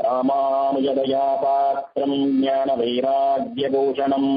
ராமானுஜதயாபாத்திரம் ஞானவைராக்யபூஷணம்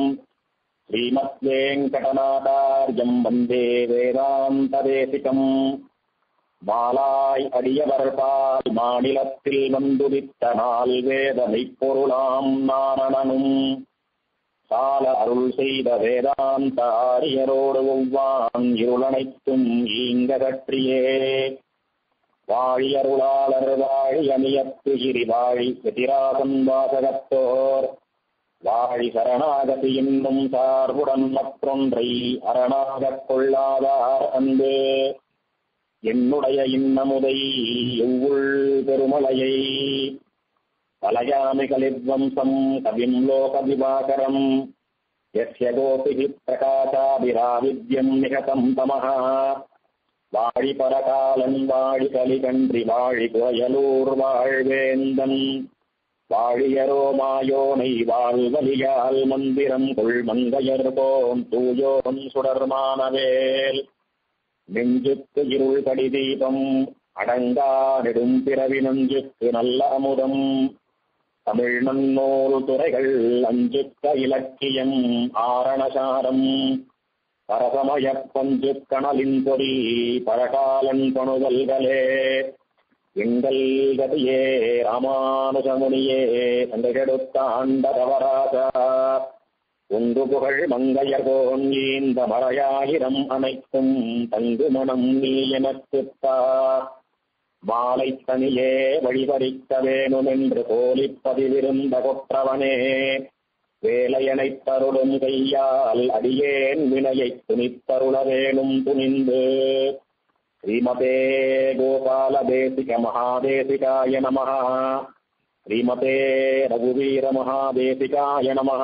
ஸ்ரீமத்வேங்கடநாதார்யம் வந்தே வேதாந்ததேசிகம். மாலாய் அடியவர்பால் மாநிலத்தில் வந்துதித்த நாள் வேத மெய்ப்பொருளாம் நாரணனும் சால அருள் செய்த வேதாந்த ஆரியரோடு ஒவ்வான் இருளனைத்தும் ஈங்க கற்றியே. வாழியருளாளர் வாழி அணியத்து கிரி வாழி எதிராசன் வாசகத்தோர் வாழி சரணாகதி என்னும் சார்புடன் மற்றொன்றை அரணாகக் கொள்ளாதார் அன்பு. என்னுடைய இன்னமுதை எவ்வுள் பெருமலையை கலயாமி கலித்வம்சம் கவிம் லோக விவாகரம் யஸ்ய கோபிஹி பிரகாசாபிராவித்யம் நிகதம் தமஹ. வாழி பரகாலன் வாழி கலிகன்றி வாழி கோயலூர் வாழ்வேந்தன் வாழியரோ மாயோனை வாழ்வலியால் மந்திரம் கொள் மங்கையர் போம் தூயோன் சுடர்மானவேல். நெஞ்சுக்கு இருள் கடி தீபம் அடங்கா நெடும் பிறவி நஞ்சுக்கு நல்ல அமுதம். தமிழ் நன்னூல் துறைகள் அஞ்சுக்க இலக்கியம் ஆரணசாரம். பரசமய பஞ்சு கணலின் பொறி பரகாலன் பணுதல்களே. எங்கள் கதியே ராமானுஜமுனியே சந்தைகெடுத்த ஆண்டதவராசா. ஒன்று புகழ் மங்கையர்கோன் இந்த மறையாயிரம் அனைத்தும் தங்கு மனம் நீ எனக்குத்தா. மாலை தனியே வழிபறிக்க வேணும் என்று கோலிப்பதிவிருந்த கொற்றவனே. வேலையனை தருளும் கையால் அடியேன் வினையை துணித்தருள வேணும் துணிந்து. ஸ்ரீமதே கோபால தேசிக மகாதேசிகாய நமஹ. ஸ்ரீமதே ரகுவீர மகாதேசிகாய நமஹ.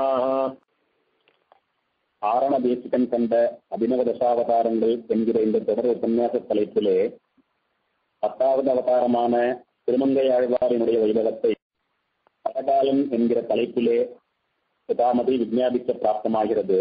ஆரண தேசிகன் கண்ட அபிநவ தசாவதாரங்கள் என்கிற இந்த தொடர் உபன்யாச தலைப்பிலே 10வது அவதாரமான திருமங்கை ஆழ்வாரினுடைய வைபவத்தை பரகாலம் என்கிற தலைப்பிலே பிதாமதி விஞ்ஞாபிக்க பிராப்தமாகிறது.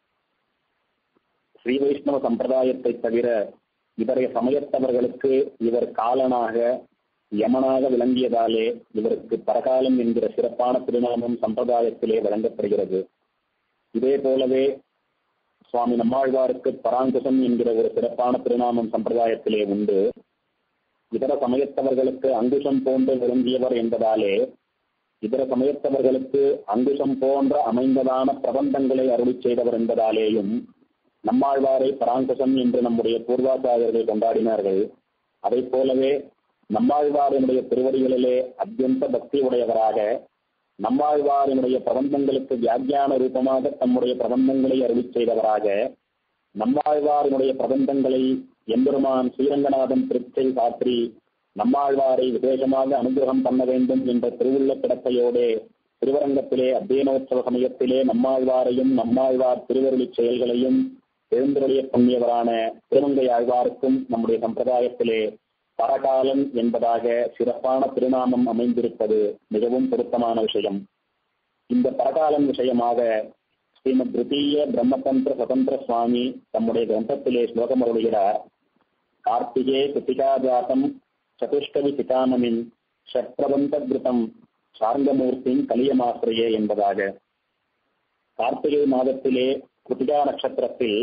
ஸ்ரீ வைஷ்ணவ சம்பிரதாயத்தை தவிர இவரைய சமயத்தவர்களுக்கு இவர் காலனாக யமனாக விளங்கியதாலே இவருக்கு பரகாலம் என்கிற சிறப்பான திருநாமம் சம்பிரதாயத்திலே வழங்கப்படுகிறது. இதே போலவே சுவாமி நம்மாழ்வாருக்கு பராங்குசம் என்கிற ஒரு சிறப்பான திருநாமம் சம்பிரதாயத்திலே உண்டு. இதர சமயத்தவர்களுக்கு அங்குஷம் போன்று விரும்பியவர் என்பதாலே இதர சமயத்தவர்களுக்கு அங்குஷம் போன்ற அமைந்ததான பிரபந்தங்களை அருளி செய்தவர் என்பதாலேயும் நம்மாழ்வாரை பராங்குசம் என்று நம்முடைய பூர்வாச்சாரியர்கள் கொண்டாடினார்கள். அதை போலவே நம்மாழ்வாரினுடைய திருவடிகளிலே அத்தியந்த பக்தி உடையவராக நம்மாழ்வாரினுடைய பிரபந்தங்களுக்கு வியாக்கியான ரூபமாக தம்முடைய பிரபந்தங்களை அருளி செய்தவராக நம்மாழ்வாரினுடைய பிரபந்தங்களை எம்பெருமான் ஸ்ரீரங்கநாதன் திருச்சை சாற்றி நம்மாழ்வாரை விசேஷமாக அனுகிரகம் பண்ண வேண்டும் என்ற திருவுள்ள கிடப்பையோடு திருவரங்கத்திலே அத்தியனோற்சவ சமயத்திலே நம்மாழ்வாரையும் நம்மாழ்வார் திருவருளி செயல்களையும் எழுந்தருளிய பண்ணியவரான திருமங்கை ஆழ்வாருக்கும் நம்முடைய சம்பிரதாயத்திலே பரகாலன் என்பதாக சிறப்பான திருநாமம் அமைந்திருப்பது மிகவும் பொருத்தமான விஷயம். இந்த பரகாலன் விஷயமாக ஸ்ரீமத் திருத்தீய பிரம்மதந்திர சுதந்திர சுவாமி தம்முடைய கிரந்தத்திலே ஸ்லோகம் அருளுகிறார். கார்த்திகே கிருத்திகாஜாதம் சதுஷ்கவி சிகாமணின் ஷட்பிரபந்த கிருதம் சார்ங்கமூர்த்தின் கலியமாசிரியே என்பதாக. கார்த்திகை மாதத்திலே கிருத்திகா நட்சத்திரத்தில்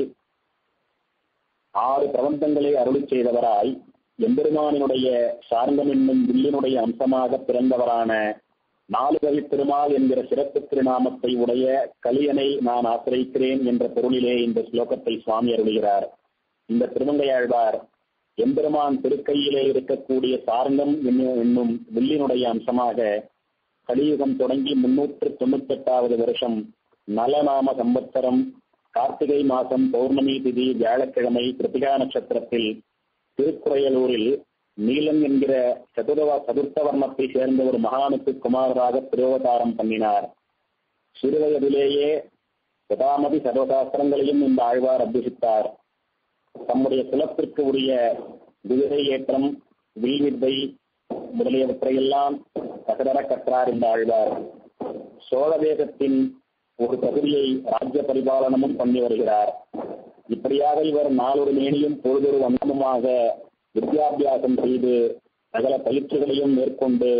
6 பிரபந்தங்களை அருளி செய்தவராய் எம்பெருமானினுடைய சார்ங்கம் என்னும் வில்லினுடைய அம்சமாக பிறந்தவரான 4 கவி திருமால் என்கிற சிறப்பு திருநாமத்தை உடைய கலியனை நான் ஆசிரிக்கிறேன் என்ற பொருளிலே இந்த ஸ்லோகத்தை சுவாமி அருளுகிறார். இந்த திருமங்கையாழ்வார் எம்பெருமான் திருக்கையிலே இருக்கக்கூடிய சார்ங்கம் என்னும் வில்லினுடைய அம்சமாக கலியுகம் தொடங்கி 398வது வருஷம் நலநாம சம்பத்சரம் கார்த்திகை மாதம் பௌர்ணமி திதி வியாழக்கிழமை கிருத்திகா நட்சத்திரத்தில் திருக்குறையலூரில் நீலன் என்கிற சதுர்த்த வர்ணத்தை சேர்ந்த ஒரு மகானுக்கு குமாரராக திருவதாரம் பண்ணினார். சிறுவயதிலேயே பிதாமதி சர்வசாஸ்திரங்களையும் இந்த ஆழ்வார் அபியசித்தார். தம்முடைய குலத்திற்கு உரிய குதிரை ஏற்றம் வில்வித்தை முதலியவற்றையெல்லாம் கசடர கற்றார் இந்த ஆழ்வார். சோழ தேசத்தின் ஒரு பகுதியை ராஜ்ய பரிபாலனமும் பண்ணி வருகிறார். இப்படியாக இவர் நாளொரு மேனியும் பொழுதொரு வண்ணமுமாக வித்யாபியாசம் செய்து சகல பயிற்சிகளையும் மேற்கொண்டு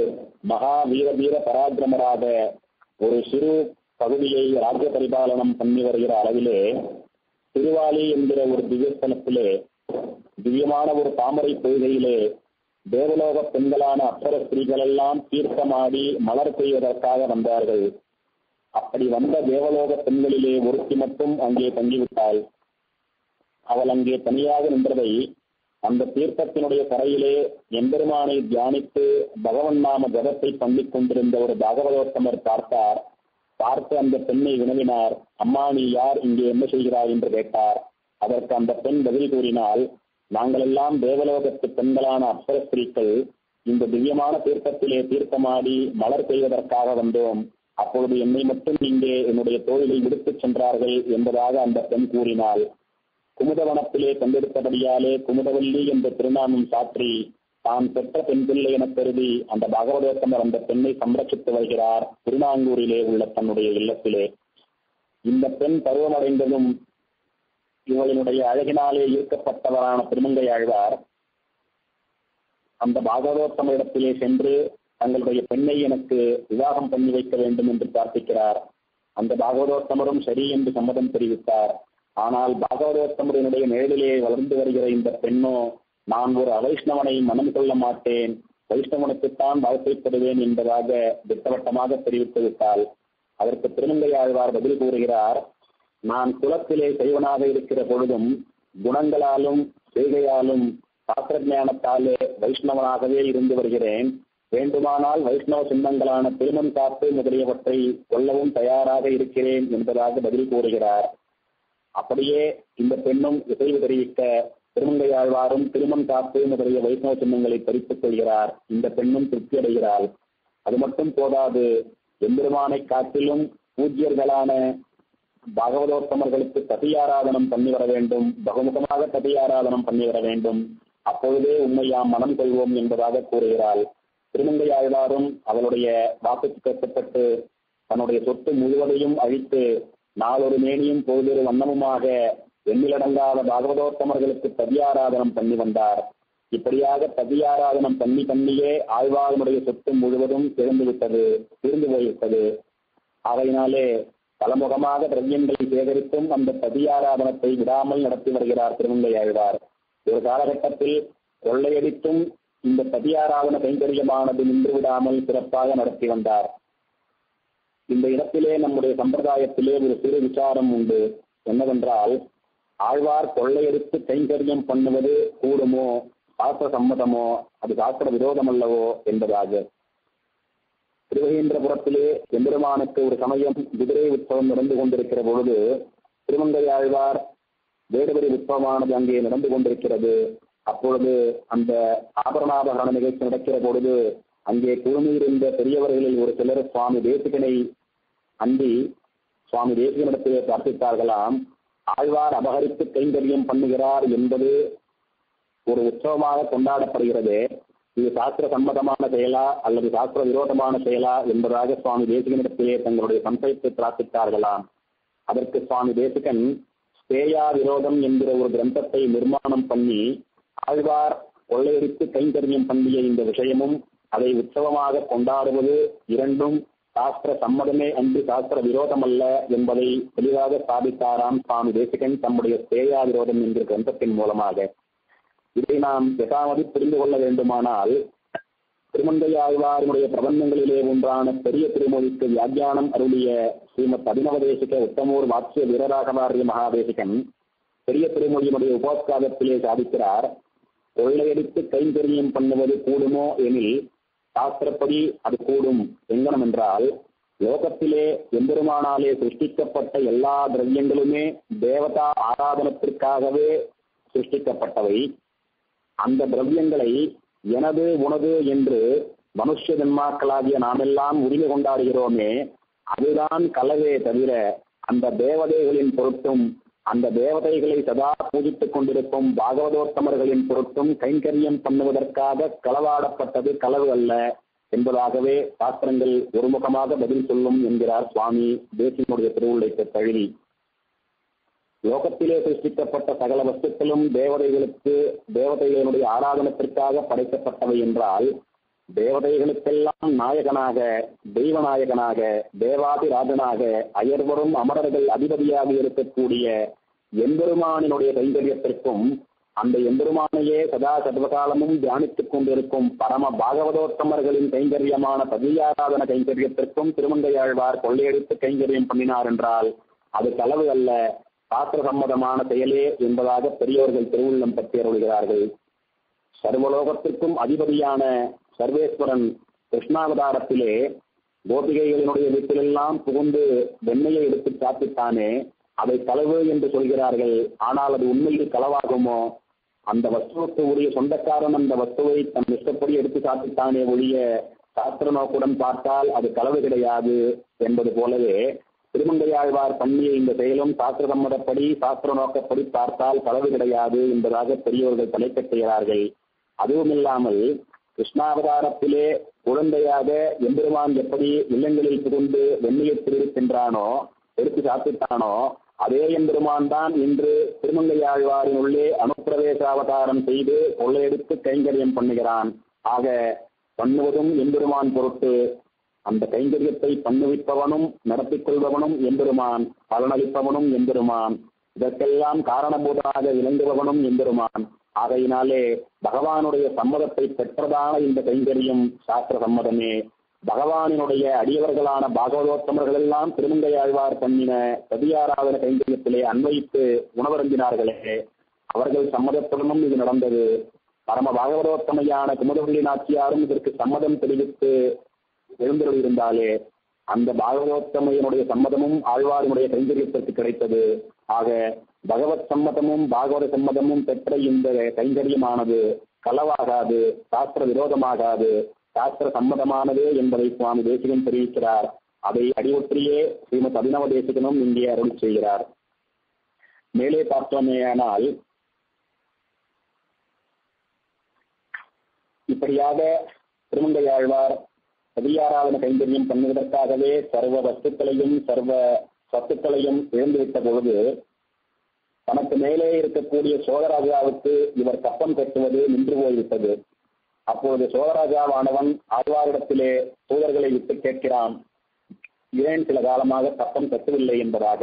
மகா வீர பராக்கிரமராக ஒரு சிறு பகுதியை ராஜ்ய பரிபாலனம் பண்ணி வருகிற அளவிலே திருவாலி என்கிற ஒரு திவ்யஸ்தலத்திலே திவ்யமான ஒரு தாமரை பொய்கையிலே தேவலோக பெண்களான அப்சர ஸ்திரீகள் எல்லாம் தீர்த்தமாடி மலர் பெய்வதற்காக வந்தார்கள். அப்படி வந்த தேவலோக பெண்களிலே ஒருத்தி மட்டும் அங்கே தங்கிவிட்டாள். அவள் அங்கே தனியாக நின்றதை அந்த தீர்த்தத்தினுடைய கரையிலே எம்பெருமானை தியானித்து பகவன் நாம ஜபத்தை பண்ணிக் கொண்டிருந்த ஒரு பாகவதோத்தமர் பார்த்தார். பார்த்து அந்த பெண்ணை வினவினார். அம்மா, நீ யார், இங்கே என்ன செய்கிறாய் என்று கேட்டார். அதற்கு அந்த பெண் பதில் கூறினால், நாங்கள் எல்லாம் தேவலோகத்து பெண்களான அப்சர ஸ்திரீக்கள் இந்த திவ்யமான தீர்த்தத்திலே தீர்த்தமாடி மலர் பெய்வதற்காக வந்தோம். அப்பொழுது என்னை மட்டும் இங்கே என்னுடைய தோழிகள் விடுத்துச் சென்றார்கள் என்பதாக அந்த பெண் கூறினாள். குமுதவனத்திலே கண்டெடுத்தபடியாலே குமுதவல்லி என்ற திருநாமம் சாற்றி தான் பெற்ற பெண் பிள்ளை எனக் கருதி அந்த பாகவதோத்தமர் அந்த பெண்ணை சம்ரட்சித்து வருகிறார் திருநாங்கூரிலே உள்ள தன்னுடைய இல்லத்திலே. இந்த பெண் பருவமடைந்ததும் இவளினுடைய அழகினாலே ஈர்க்கப்பட்டவரான திருமங்கை ஆழ்வார் அந்த பாகவதோத்தமரிடத்திலே சென்று தங்களுடைய பெண்ணை எனக்கு விவாகம் பண்ணி வைக்க வேண்டும் என்று பிரார்த்திக்கிறார். அந்த பாகவதோத்தமரும் சரி என்று சம்மதம் தெரிவித்தார். ஆனால் பாகவதோத்தமரினுடைய நிழலிலே வளர்ந்து வருகிற இந்த பெண்ணோ, நான் ஒரு அவைஷ்ணவனை மனம் கொள்ள மாட்டேன், வைஷ்ணவனுக்குத்தான் வாழ்க்கைப்படுவேன் என்பதாக திட்டவட்டமாக தெரிவித்து விட்டாள். அதற்கு திருமங்கை ஆழ்வார் பதில் கூறுகிறார், நான் குலத்திலே சைவனாக இருக்கிற பொழுதும் குணங்களாலும் செய்கையாலும் சாஸ்திர ஞானத்தாலே வைஷ்ணவனாகவே இருந்து வருகிறேன். வேண்டுமானால் வைஷ்ணவ சின்னங்களான திருமண் காப்பு முதலியவற்றை கொல்லவும் தயாராக இருக்கிறேன் என்பதாக பதில் கூறுகிறார். அப்படியே இந்த பெண்ணும் இசைவு தெரிவிக்க திருமங்கை ஆழ்வாரும் திருமண் காப்பு முதலிய வைஷ்ணவ சின்னங்களை பறித்துக் கொள்கிறார். இந்த பெண்ணும் திருப்தி அடைகிறாள். அது மட்டும் போதாது, எம்பெருமானை காட்டிலும் பூஜ்யர்களான பாகவதோத்தமர்களுக்கு ததியாராதனம் பண்ணி வர வேண்டும், பகுமுகமாக ததியாராதனம் பண்ணி வர வேண்டும், அப்பொழுதே உண்மை யாம் மனம் கொள்வோம் என்பதாக கூறுகிறாள். திருமங்கை ஆழ்வாரும் அவளுடைய வாக்குக்கு கட்டுப்பட்டு தன்னுடைய சொத்து முழுவதையும் அழித்து நாளொரு மேனியும் பொழுதொரு வண்ணமுமாக எண்ணிலடங்காத பாகவதோத்தமர்களுக்கு ததியாராதனம் பண்ணி வந்தார். இப்படியாக ததியாராதனம் பண்ணியே ஆழ்வாருடைய சொத்து முழுவதும் தீர்ந்து போய்விட்டது. ஆகையினாலே பலமுகமாக திரவியங்களை சேகரித்தும் அந்த ததியாராதனத்தை விடாமல் நடத்தி வருகிறார் திருமங்கை ஆழ்வார். ஒரு காலகட்டத்தில் கொள்ளையடித்தும் இந்த ததியாராதன கைங்கரியமானது நின்று விடாமல் சிறப்பாக நடத்தி வந்தார். இந்த இடத்திலே நம்முடைய சம்பிரதாயத்திலே ஒரு சிறு விசாரம் உண்டு. என்னவென்றால், ஆழ்வார் கொள்ளையடித்து கைங்கரியம் பண்ணுவது கூடுமோ, சாஸ்திர சம்மதமோ, அது சாஸ்திர விரோதம் அல்லவோ என்பதாக. திருவேந்திரபுரத்திலே எம்பெருமானுக்கு ஒரு சமயம் குதிரை உற்சவம் நடந்து கொண்டிருக்கிற பொழுது திருமங்கை ஆழ்வார் வேடுவரி உற்சவமானது அங்கே நடந்து கொண்டிருக்கிறது. அப்பொழுது அந்த ஆபரணாபகரண நிகழ்ச்சி நடக்கிற பொழுது அங்கே குழுமியிருந்த பெரியவர்களில் ஒரு சிலர் சுவாமி தேசிகனை அண்டி சுவாமி தேசிகனிடத்திலே பிரார்த்தித்தார்களாம். ஆழ்வார் அபகரித்து கைங்கரியம் பண்ணுகிறார் என்பது ஒரு உற்சவமாக கொண்டாடப்படுகிறது, இது சாஸ்திர சம்மதமான செயலா அல்லது சாஸ்திர விரோதமான செயலா என்பதாக சுவாமி தேசிகனிடத்திலே தங்களுடைய சம்சயத்தை பிரார்த்தித்தார்களாம். அதற்கு சுவாமி தேசிகன் ஸ்தேயா விரோதம் என்கிற ஒரு கிரந்தத்தை நிர்மாணம் பண்ணி ஆழ்வார் கொள்ளையடித்து கைங்கரியம் பண்ணிய இந்த விஷயமும் அதை உற்சவமாக கொண்டாடுவது இரண்டும் சாஸ்திர சம்மதமே அன்று சாஸ்திர விரோதம் அல்ல என்பதை தெளிவாக ஸ்தாபித்தாராம் சுவாமி தேசிகன் தம்முடைய ஸ்தேயா விரோதம் என்கிற கிரந்தத்தின் மூலமாக. இதை நாம் யதாமதி புரிந்து கொள்ள வேண்டுமானால் திருமங்கை ஆழ்வாருடைய பிரபந்தங்களிலே ஒன்றான பெரிய திருமொழிக்கு வியாக்கியானம் அருளிய ஸ்ரீமத் அபிநவதேசிக உத்தமூர் வாட்சிய வீரராகவாரிய மகாதேசிகன் பெரிய திருமொழியினுடைய உபோத்காதத்திலே சாதிக்கிறார். கொள்ளையடித்து கைங்கரியம் பண்ணுவது கூடுமோ எனில் சாஸ்திரப்படி அது கூடும். எங்கனம் என்றால், லோகத்திலே எம்பெருமானாலே சிருஷ்டிக்கப்பட்ட எல்லா திரவியங்களுமே தேவதா ஆராதனத்திற்காகவே சிருஷ்டிக்கப்பட்டவை. அந்த திரவியங்களை எனது உனது என்று மனுஷ ஜன்மாக்களாகிய நாமெல்லாம் உரிமை கொண்டாடுகிறோமே, அதுதான் கலவே தவிர அந்த தேவதைகளின் பொருட்டும் அந்த தேவதைகளை சதா பூஜித்துக் கொண்டிருக்கும் பாகவதோத்தமர்களின் பொருட்டும் கைங்கரியம் பண்ணுவதற்காக களவாடப்பட்டது களவு அல்ல என்பதாகவே சாஸ்திரங்கள் ஒருமுகமாக பதில் சொல்லும் என்கிறார் சுவாமி தேசிகனுடைய திருவுள்ளைக்கு தழுவி. லோகத்திலே சிருஷ்டிக்கப்பட்ட சகல வஸ்துக்களும் தேவதைகளுடைய ஆராதனத்திற்காக படைக்கப்பட்டவை என்றால், தேவதைகளுக்கெல்லாம் நாயகனாக, தெய்வநாயகனாக, தேவாதிராஜனாக, அயர்வரும் அமரர்கள் அதிபதியாக இருக்கக்கூடிய எம்பெருமானினுடைய கைங்கரியத்திற்கும், அந்த எம்பெருமானையே சதா சர்வகாலமும் தியானித்துக் கொண்டிருக்கும் பரம பாகவதோத்தமர்களின் கைங்கரியமான பதியாராதன கைங்கரியத்திற்கும் திருமங்கையாழ்வார் கொள்ளையடித்து கைங்கரியம் பண்ணினார் என்றால் அது களவு அல்ல, சாஸ்திர சம்மதமான செயலே என்பதாக பெரியோர்கள் திருவுள்ளம் பற்றி அருள்கிறார்கள். சர்வலோகத்திற்கும் அதிபதியான சர்வேஸ்வரன் கிருஷ்ணாவதாரத்திலே கோபிகைகளினுடைய வீட்டிலெல்லாம் புகுந்து வெண்ணையை எடுத்து சாப்பிட்டானே, அதை களவு என்று சொல்கிறார்கள். ஆனால் அது உண்மையில் களவாகுமோ? அந்த வஸ்துவுக்கு உரிய சொந்தக்காரன் அந்த வஸ்துவை தன் இஷ்டப்படி எடுத்து சாப்பிட்டானே ஒழிய சாஸ்திர நோக்குடன் பார்த்தால் அது களவு கிடையாது என்பது போலவே திருமங்கையாழ்வார் பண்ணிய இந்த செயலும் சாஸ்திர சம்மதப்படி சாஸ்திர நோக்கப்படி பார்த்தால் களவு கிடையாது என்பதாக பெரியோர்கள் தலைக்கட்டுகிறார்கள். அதுவும் இல்லாமல் கிருஷ்ணாவதாரத்திலே குழந்தையாக எம்பெருமான் எப்படி இல்லங்களில் புகுந்து வெண்ணியை திருவிக்கின்றானோ, எடுத்து சாப்பிட்டானோ, அதே எம்பெருமான் தான் இன்று திருமங்கையாழ்வாரின் உள்ளே அனுப்பிரவேச அவதாரம் செய்து கொள்ளையெடுத்து கைங்கரியம் பண்ணுகிறான். ஆக பண்ணுவதும் எம்பெருமான் பொருட்டு, அந்த கைங்கரியத்தை பண்ணுவிப்பவனும் நடத்திக் கொள்பவனும் எம்பெருமான், பலனளிப்பவனும் எம்பெருமான், இதற்கெல்லாம் காரணபூதமாக விளங்குபவனும் எம்பெருமான். ஆகையினாலே பகவானுடைய சம்மதத்தை பெற்றதான இந்த கைங்கரியம் சாஸ்திர சம்மதமே. பகவானினுடைய அடியவர்களான பாகவதோத்தமர்கள் எல்லாம் திருமங்கையாழ்வார் பண்ணின பதியாராதன கைங்கரியத்திலே அன்வைத்து உணவருந்தினார்களே, அவர்கள் சம்மதத்துடனும் இது நடந்தது. பரம பாகவதோத்தமையான குமுதவள்ளி நாச்சியாரும் இதற்கு சம்மதம் தெரிவித்து எழுந்தருளியிருந்தாலே அந்த பாகவதோத்தமையினுடைய சம்மதமும் ஆழ்வாரினுடைய கைங்கரியத்திற்கு கிடைத்தது. ஆக பகவத் சம்மதமும் பாகவத சம்மதமும் பெற்ற இந்த கைங்கரியமானது களவாகாது, சாஸ்திர விரோதமாகாது, சாஸ்திர சம்மதமானது என்பதை சுவாமி தேசிகன் தெரிவிக்கிறார். அதை அடிவொற்றியே ஸ்ரீமத் அபிநவ தேசிகனும் இங்கே அருள் செய்கிறார். மேலே பார்த்தோமேயானால் இப்படியாக திருமங்கையாழ்வார் பதியாராதன கைங்கரியம் பண்ணுவதற்காகவே சர்வ வஸ்துக்களையும் சர்வ சத்துக்களையும் இழந்துவிட்ட பொழுது தனக்கு மேலே இருக்கக்கூடிய சோழராஜாவுக்கு இவர் கப்பம் கட்டுவது நின்று போய்விட்டது. அப்போது சோழராஜாவானவன் ஆழ்வாரிடத்திலே தூதர்களை விட்டு கேட்கிறான், ஏன் சில காலமாக கப்பம் கட்டவில்லை என்பதாக.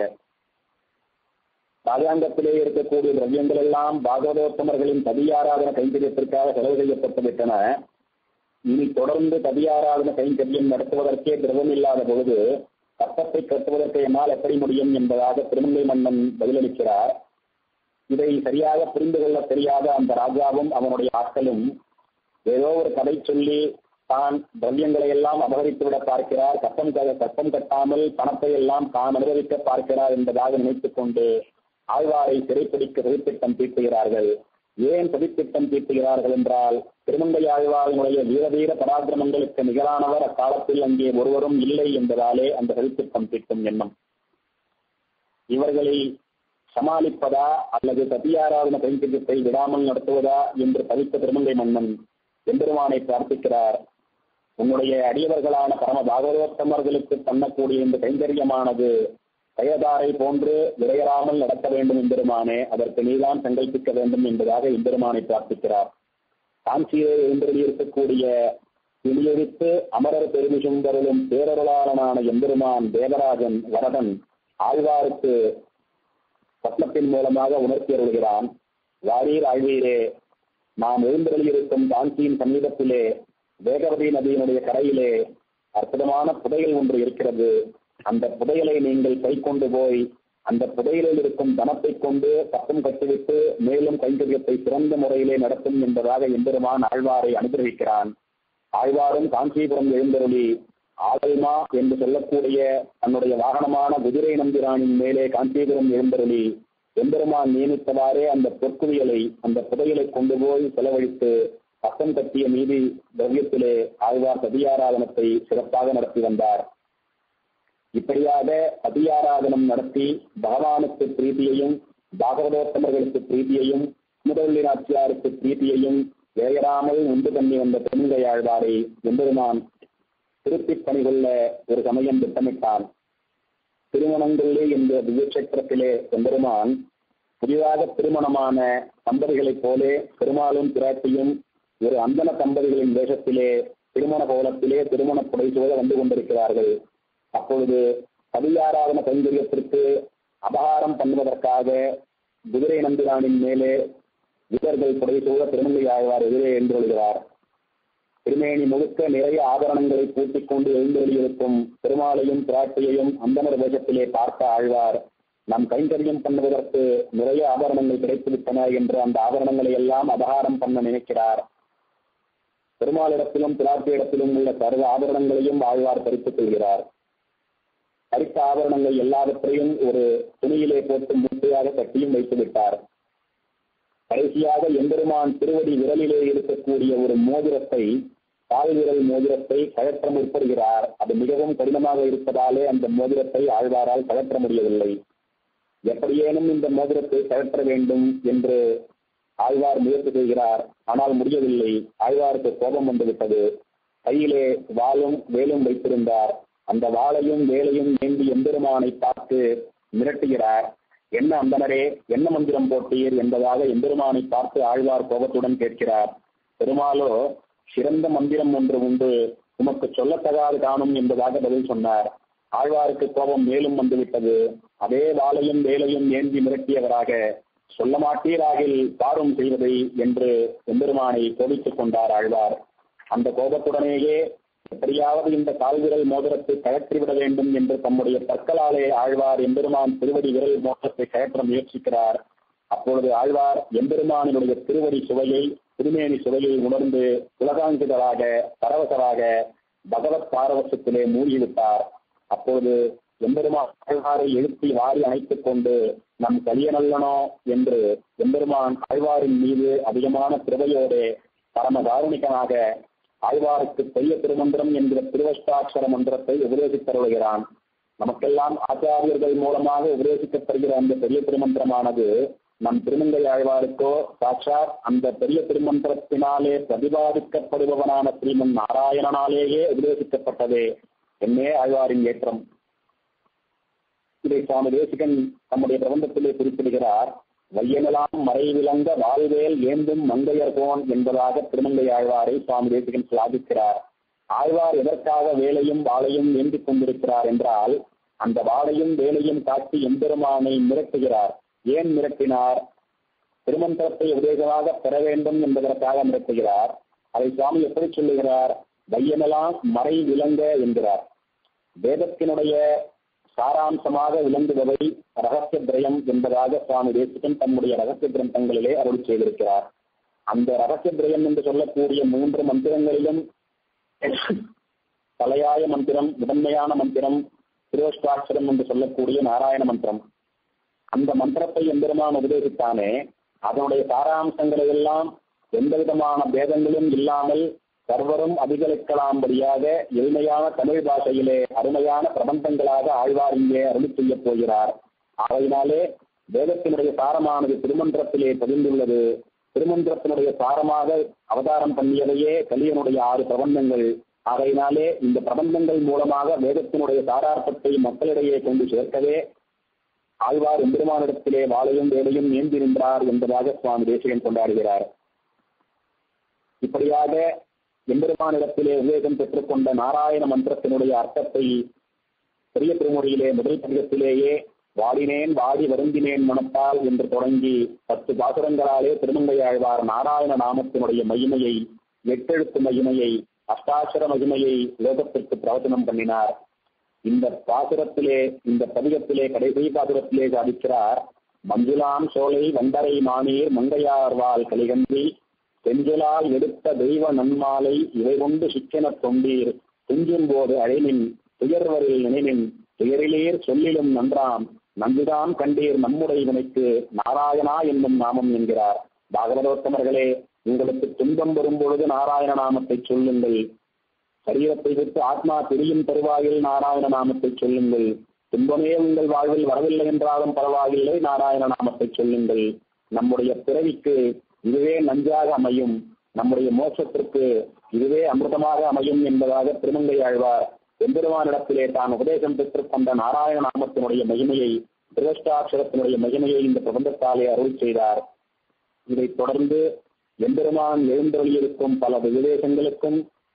ராஜாங்கத்திலே இருக்கக்கூடிய திரவியங்கள் எல்லாம் பாகவதோத்தமர்களின் பதியாராதன கைங்கரியத்திற்காக செலவு செய்யப்பட்டு விட்டன. இனி தொடர்ந்து பதியாராதன கைங்கரியம் நடத்துவதற்கே திரவம் இல்லாத பொழுது கப்பத்தை கட்டுவதற்கு என்னால் எப்படி முடியும் என்பதாக திருமங்கை மன்னன் பதிலளிக்கிறார். இதை சரியாக புரிந்து கொள்ள தெரியாத அந்த ராஜாவும் அவனுடைய ஆட்களும் ஏதோ ஒரு கதை சொல்லி தான் திரவியங்களை எல்லாம் அபகரித்துவிட பார்க்கிறார், கப்பம் கட்டாமல் பணத்தை எல்லாம் தான் அனுபவிக்க பார்க்கிறார் என்பதாக நினைத்துக் கொண்டு ஆழ்வாரை சிறைப்பிடிக்க சதித்திட்டம் தீட்டுகிறார்கள். ஏன் சதித்திட்டம் தீட்டுகிறார்கள் என்றால், திருமங்கை ஆழ்வாரினுடைய வீரதீர பராக்கிரமங்களுக்கு நிகரானவர் அக்காலத்தில் அங்கே ஒருவரும் இல்லை என்பதாலே அந்த சதித்திட்டம் தீட்டும் எண்ணம். இவர்களை சமாளிப்பதா அல்லது சதியாராதன கைங்கரியத்தை விடாமல் நடத்துவதா என்று தவித்த திருமங்கை மன்னன் எம்பெருமானை பிரார்த்திக்கிறார். உன்னுடைய அடியவர்களான பரம பாகவதோத்தமர்களுக்கு பண்ணக்கூடிய இந்த கைங்கரியமானது கயதாரை போன்று விரையறாமல் நடக்க வேண்டும் எம்பெருமானே, அதற்கு நீதான் சங்கல்பிக்க வேண்டும் என்பதாக எம்பெருமானை பிரார்த்திக்கிறார். காஞ்சியிலே எழுந்தருளியிருக்கக்கூடிய இனியொழித்து அமரர் பெருமி சுந்தரலும் பேரருளாளனான எம்பெருமான் தேவராஜன் வரதன் ஆழ்வாருக்கு சப்னத்தின் மூலமாக உணர்த்தி அருள்கிறான். வாரீர் ஆழ்வீரே, நாம் எழுந்தருளியிருக்கும் காஞ்சியின் சமீபத்திலே வேகவதி நதியினுடைய கரையிலே அற்புதமான புதையல் ஒன்று இருக்கிறது. அந்த புதையலை நீங்கள் கை கொண்டு போய் அந்த புதையலில் இருக்கும் தனத்தை கொண்டு கப்பம் கட்டிவிட்டு மேலும் கைங்கரியத்தை சிறந்த முறையிலே நடத்தும் என்பதாக எம்பெருமான் ஆழ்வாரை அனுகிரகிக்கிறான். ஆழ்வாரும் காஞ்சிபுரம் எழுந்தருளி ஆகல்மா என்று சொல்லக்கூடிய தன்னுடைய வாகனமான குதிரை நம்பிரானின் மேலே காஞ்சிபுரம் எழுந்தருளி எம்பெருமான் நியமித்தவாறே அந்த பொற்குவியலை அந்த புதையலை கொண்டு போய் செலவழித்து கப்பம் கட்டிய மீதி திரவியத்திலே ஆழ்வார் பதியாராதனத்தை சிறப்பாக நடத்தி வந்தார். இப்படியாக பதியாராதனம் நடத்தி பகவானுக்கு பிரீதியையும் பாகவதோத்தமர்களுக்கு பிரீதியையும் முதல்வள்ளி நாச்சியாருக்கு பிரீதியையும் வேயராமல் உண்டு பண்ணி வந்த திருமங்கை ஆழ்வாரை எம்பெருமான் திருப்பிப் பணிகொள்ள ஒரு சமயம் திட்டமிட்டான். திருமணங்களே என்ற திவ்யட்சத்திரத்திலே எம்பெருமான் புதிதாக திருமணமான தம்பதிகளைப் போலே பெருமாளும் பிராட்டியும் ஒரு அந்தன தம்பதிகளின் வேஷத்திலே திருமண கோலத்திலே திருமண புடைசூழ வந்து கொண்டிருக்கிறார்கள். அப்பொழுது பதியாராதன கைங்கரியத்திற்கு அபகாரம் பண்ணுவதற்காக குதிரை நம்பிரானின் மேலே வீரர்கள் புடைசூழ திருமங்கை ஆழ்வார் எதிரே எழுந்தொழுகிறார். திருமேனி முழுக்க நிறைய ஆபரணங்களை பூட்டிக் கொண்டு எழுந்தொழியிருக்கும் பெருமாளையும் பிராட்டியையும் அந்தனர் வேஷத்திலே பார்த்த ஆழ்வார் நம் கைங்கரியம் பண்ணுவதற்கு நிறைய ஆபரணங்கள் கிடைத்துவிட்டன என்று அந்த ஆபரணங்களை எல்லாம் அபகாரம் பண்ண நினைக்கிறார். பெருமாளிடத்திலும் பிராட்டியிடத்திலும் உள்ள சர்வ ஆபரணங்களையும் ஆழ்வார் பறித்துக் கொள்கிறார். பறித்த ஆபரணங்கள் எல்லாவற்றையும் ஒரு துணியிலே போட்டு மூட்டையாக கட்டியும் வைத்து விட்டார். கடைசியாக எம்பெருமான் திருவடி விரலிலே இருக்கக்கூடிய ஒரு மோதிரத்தை, கால் விரல் மோதிரத்தை கழற்ற முற்படுகிறார். அது மிகவும் கடினமாக இருப்பதாலே அந்த மோதிரத்தை ஆழ்வாரால் கழற்ற முடியவில்லை. எப்படியேனும் இந்த மோதிரத்தை கழற்ற வேண்டும் என்று ஆழ்வார் முயற்சி செய்கிறார். ஆனால் முடியவில்லை. ஆழ்வாருக்கு கோபம் வந்துவிட்டது. கையிலே வாளும் வேலும் வைத்திருந்தார். அந்த வாளையும் வேலையும் ஏந்தி எம்பெருமானை பார்த்து மிரட்டுகிறார். என்ன அந்தனரே, என்ன மந்திரம் போட்டீர் என்பதாக எம்பெருமானை பார்த்து ஆழ்வார் கோபத்துடன் கேட்கிறார். பெருமாளோ, சிறந்த மந்திரம் ஒன்று உண்டு, உமக்கு சொல்லத்தகாது காணும் என்பதாக பதில் சொன்னார். ஆழ்வாருக்கு கோபம் மேலும் வந்துவிட்டது. அதே வாளையும் வேலையும் ஏந்தி மிரட்டியவராக, சொல்ல மாட்டீராகில் பாரும் செய்வதை என்று எம்பெருமானை கோபித்துக் கொண்டார் ஆழ்வார். அந்த கோபத்துடனேயே எப்படியாவது இந்த கால்விரல் மோதிரத்தை கழற்றிவிட வேண்டும் என்று தம்முடைய பற்களாலே ஆழ்வார் எம்பெருமான் திருவடி விரல் மோதிரத்தை கழற்ற முயற்சிக்கிறார். அப்பொழுது ஆழ்வார் எம்பெருமானினுடைய திருவடி சுவையை, திருமேனி சுவையை உணர்ந்து உலகாங்கிதராக பரவசராக பகவத் பாரவசத்திலே மூழ்கிவிட்டார். அப்பொழுது எம்பெருமான் ஆழ்வாரை எழுப்பி வாரி அணைத்துக் கொண்டு நம் கலியனல்லனோ என்று எம்பெருமான் ஆழ்வாரின் மீது அதிகமான கிருபையோடு பரமகாருணிகனாக ஆழ்வாருக்கு பெரிய திருமந்திரம் என்கிற திருவஷ்டாட்சர மந்திரத்தை உபதேசித்தருளுகிறான். நமக்கெல்லாம் ஆச்சாரியர்கள் மூலமாக உபதேசிக்கப்படுகிற அந்த பெரிய திருமந்திரமானது நம் திருமங்கை ஆழ்வாருக்கோ சாட்சாத் அந்த பெரிய திருமந்திரத்தினாலே பிரதிபாதிக்கப்படுபவனான ஸ்ரீமன் நாராயணனாலேயே உபதேசிக்கப்பட்டதே. என்னே ஆழ்வாரின் ஏற்றம்! இதை சுவாமி தேசிகன் தம்முடைய பிரபந்தத்திலே குறிப்பிடுகிறார். வையனலாம் மறைவிலங்க வாழ்வேல் ஏந்தும் மங்கையர்கோன் என்பதாக திருமங்கை ஆழ்வாரை சுவாமி தேசிகன் சிலாகிக்கிறார். ஆழ்வார் எதற்காக வேலையும் வாளையும் ஏந்திக் கொண்டிருக்கிறார் என்றால், அந்த வாளையும் வேலையும் காட்டி எம்பெருமானை மிரட்டுகிறார். ஏன் மிரட்டினார்? திருமந்திரத்தை உபதேசமாக பெற வேண்டும் என்பதற்காக மிரட்டுகிறார். அதை சுவாமி எப்படி சொல்லுகிறார்? வையனலாம் மறை விளங்க என்கிறார். வேதத்தினுடைய சாராம்சமாக விளங்குபவை ரகசிய திரயம் என்பதாக சுவாமி தேசிகன் தம்முடைய ரகசிய கிரந்தங்களிலே அருள் செய்திருக்கிறார். அந்த ரகசிய திரயம் என்று சொல்லக்கூடிய 3 மந்திரங்களிலும் தலையாய மந்திரம், முதன்மையான மந்திரம் திருவஷ்டாட்சரம் என்று சொல்லக்கூடிய நாராயண மந்திரம். அந்த மந்திரத்தை எம்பெருமான் உபதேசித்தானே, அதனுடைய சாராம்சங்களை எல்லாம் எந்த விதமான பேதங்களும் இல்லாமல் சர்வரும் அதிகரிக்கலாம்படியாக எளிமையான தமிழ் பாஷையிலே அருமையான பிரபந்தங்களாக ஆழ்வார் இங்கே அருள் செய்ய போகிறார். ஆகையினாலே வேதத்தினுடைய சாரமானது திருமந்திரத்திலே பதிந்துள்ளது. திருமந்திரத்தினுடைய சாரமாக அவதாரம் பண்ணியவையே கலியனுடைய 6 பிரபந்தங்கள். ஆகையினாலே இந்த பிரபந்தங்கள் மூலமாக வேதத்தினுடைய சாரார்த்தத்தை மக்களிடையே கொண்டு சேர்க்கவே ஆழ்வார் எம்பெருமானிடத்திலே வாளையும் வேலையும் ஏந்தி நின்றார் என்பதாக சுவாமி தேசிகன் கொண்டாடுகிறார். இப்படியாக எம்பெருமானிடத்திலே உபதேசம் பெற்றுக்கொண்ட நாராயண மந்திரத்தினுடைய அர்த்தத்தை பெரிய திருமுறையிலே முதல் பதிகத்திலேயே வாடினேன் வாடி வருந்தினேன் மனத்தால் என்று தொடங்கி 10 பாசுரங்களாலே திருமங்கை ஆழ்வார் நாராயண நாமத்தினுடைய மகிமையை, 8 எழுத்து மகிமையை, அஷ்டாட்சர மகிமையை லோகத்திற்கு பிரவச்சனம் பண்ணினார். இந்த பாசுரத்திலே, இந்த பதிகத்திலே கடைசி பாசுரத்திலே சாதிக்கிறார். மஞ்சுளாம் சோலை வண்டரை மானீர் மங்கையார்வால் கலிகந்தி செஞ்சலால் எடுத்த தெய்வ நன்மாலை இவை கொண்டு சிக்கன தொண்டீர் துஞ்சும் போது அழைமின் துயர்வரில் நினைமின் துயரிலேர் சொல்லிலும் நன்றாம் நன்றுதான் கண்டீர் நம்முடைய வினைக்கு நாராயணா என்னும் நாமம் என்கிறார். பாகவதோத்தமர்களே, உங்களுக்கு துன்பம் வரும் பொழுது நாராயண நாமத்தை சொல்லுங்கள். சரீரத்தை விட்டு ஆத்மா பிரியும் தருவாயில் நாராயண நாமத்தை சொல்லுங்கள். துன்பமே உங்கள் வாழ்வில் வரவில்லை என்றாலும் பரவாயில்லை, நாராயண நாமத்தை சொல்லுங்கள். நம்முடைய பிறவிக்கு இதுவே நஞ்சாக அமையும், நம்முடைய மோட்சத்திற்கு இதுவே அமிர்தமாக அமையும் என்பதாக திருமங்கை ஆழ்வார் எம்பெருமானிடத்திலே தான் உபதேசம் பெற்றுக் கொண்ட நாராயண நாமத்தினுடைய மகிமையை, திருவஷ்டாட்சரத்தினுடைய மகிமையை இந்த பிரபந்தத்தாலே அருள் செய்தார். இதைத் தொடர்ந்து எம்பெருமான் எழுந்தருளியிருக்கும் பல விதேசங்களுக்கும்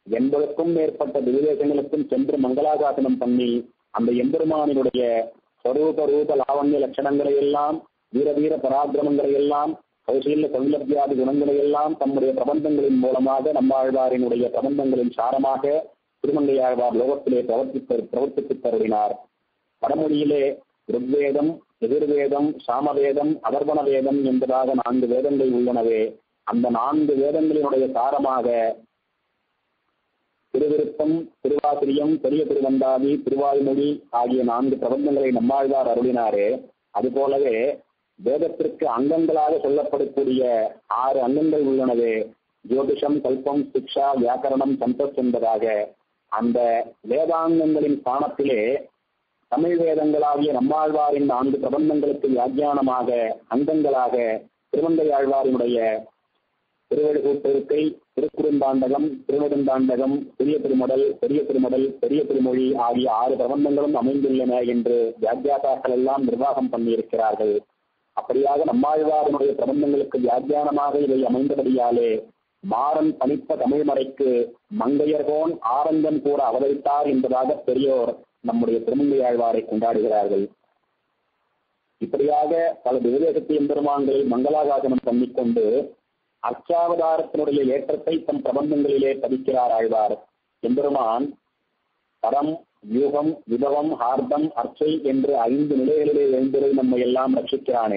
80க்கும் மேற்பட்ட திவ்யதேசங்களுக்கும் சென்று மங்களாசாசனம் பண்ணி அந்த எம்பெருமானினுடைய ஸ்வரூப ரூப லாவண்ய லட்சணங்களை எல்லாம், வீர வீர பராக்கிரமங்களை எல்லாம், கௌசல்ய சௌலபியாதி குணங்களை எல்லாம் தம்முடைய பிரபந்தங்களின் மூலமாக நம்மாழ்வாரினுடைய பிரபந்தங்களின் சாரமாக திருமங்கையாழ்வார் லோகத்திலே பிரவர்த்தித்து தருளினார். வடமொழியிலே ருக்வேதம், எதிர்வேதம், சாமவேதம், அதர்வண வேதம் என்பதாக 4 வேதங்கள் உள்ளனவே. அந்த 4 வேதங்களினுடைய சாரமாக திருவிருத்தம், திருவாசிரியம், பெரிய திருவந்தாதி, திருவாய்மொழி ஆகிய 4 பிரபந்தங்களை நம்மாழ்வார் அருளினாரே. அதுபோலவே வேதத்திற்கு அங்கங்களாக சொல்லப்படக்கூடிய 6 அங்கங்கள் உள்ளனவே. ஜோதிஷம், கல்பம், சிக்ஷா, வியாக்கரணம், சந்தஸ் என்பதாக அந்த வேதாங்கங்களின் ஸ்தானத்திலே தமிழ் வேதங்களாகிய நம்மாழ்வாரின் 4 பிரபந்தங்களுக்கு வியாக்கியானமாக அங்கங்களாக திருமங்கையாழ்வாரினுடைய திருவெழுகூட்டிருக்கை, திருக்குறுந்தாண்டகம், திருநெடுந்தாண்டகம், பெரிய திருமடல், பெரிய திருமடல், பெரிய திருமொழி ஆகிய 6 பிரபந்தங்களும் அமைந்துள்ளன என்று வியாக்கியாதாக்கள் எல்லாம் நிர்வாகம் பண்ணியிருக்கிறார்கள். அப்படியாக நம்மாழ்வாரினுடைய பிரபந்தங்களுக்கு வியாக்கியானமாக இவை அமைந்தபடியாலே மாறன் பணித்த தமிழ்மறைக்கு மங்கையர்கோன் ஆரங்கன் கூட அவதரித்தார் என்பதாக பெரியோர் நம்முடைய திருமங்கையாழ்வாரை கொண்டாடுகிறார்கள். இப்படியாக பல திவ்யதேசத்து எம்பெருமான்களை மங்களாசாசனம் பண்ணிக்கொண்டு அர்ச்சாவதாரத்தினுடைய ஏற்றத்தை தம் பிரபந்தங்களிலே பதிக்கிறார் ஆழ்வார். எம்பெருமான் பரம், வியூகம், விபவம், ஹார்தம், அர்ச்சை என்று 5 நிலைகளிலே எழுந்திரை நம்மை எல்லாம் ரட்சிக்கிறானே.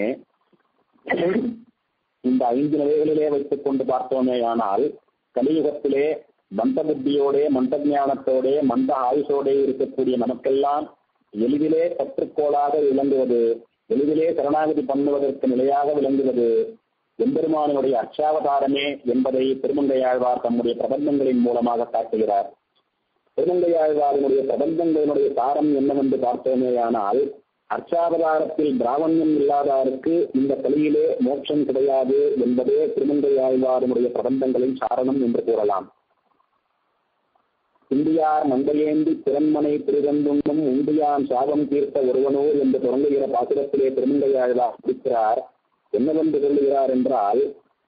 இந்த 5 நிலைகளிலே வைத்துக் கொண்டு பார்த்தோமே ஆனால் கலியுகத்திலே மந்த புத்தியோடே, மந்த ஞானத்தோடே, மந்த ஆயுஷோடே இருக்கக்கூடிய நமக்கெல்லாம் எளிதிலே கற்றுக்கோளாக விளங்குவது, எளிதிலே சரணாகதி பண்ணுவதற்கு நிலையாக விளங்குவது எம்பெருமானுடைய அர்ச்சாவதாரமே என்பதை திருமங்கையாழ்வார் தம்முடைய பிரபந்தங்களின் மூலமாக காட்டுகிறார். திருமங்கையாழ்வாரினுடைய பிரபந்தங்களினுடைய சாரம் என்னவென்று பார்த்தோமேயானால், அர்ச்சாவதாரத்தில் பிராமணியம் இல்லாதாருக்கு இந்த கலியிலே மோட்சம் கிடையாது என்பதே திருமங்கையாழ்வாரினுடைய பிரபந்தங்களின் சாரணம் என்று கூறலாம். இந்தியார் மங்கையேந்தி திறன்மனை திருவந்துண்ணும் உண்டியான் சாபம் தீர்த்த ஒருவனோ என்று தொடங்குகிற பாசுரத்திலே திருமங்கையாழ்வார் குறிக்கிறார். என்னவென்று சொல்லுகிறார் என்றால்,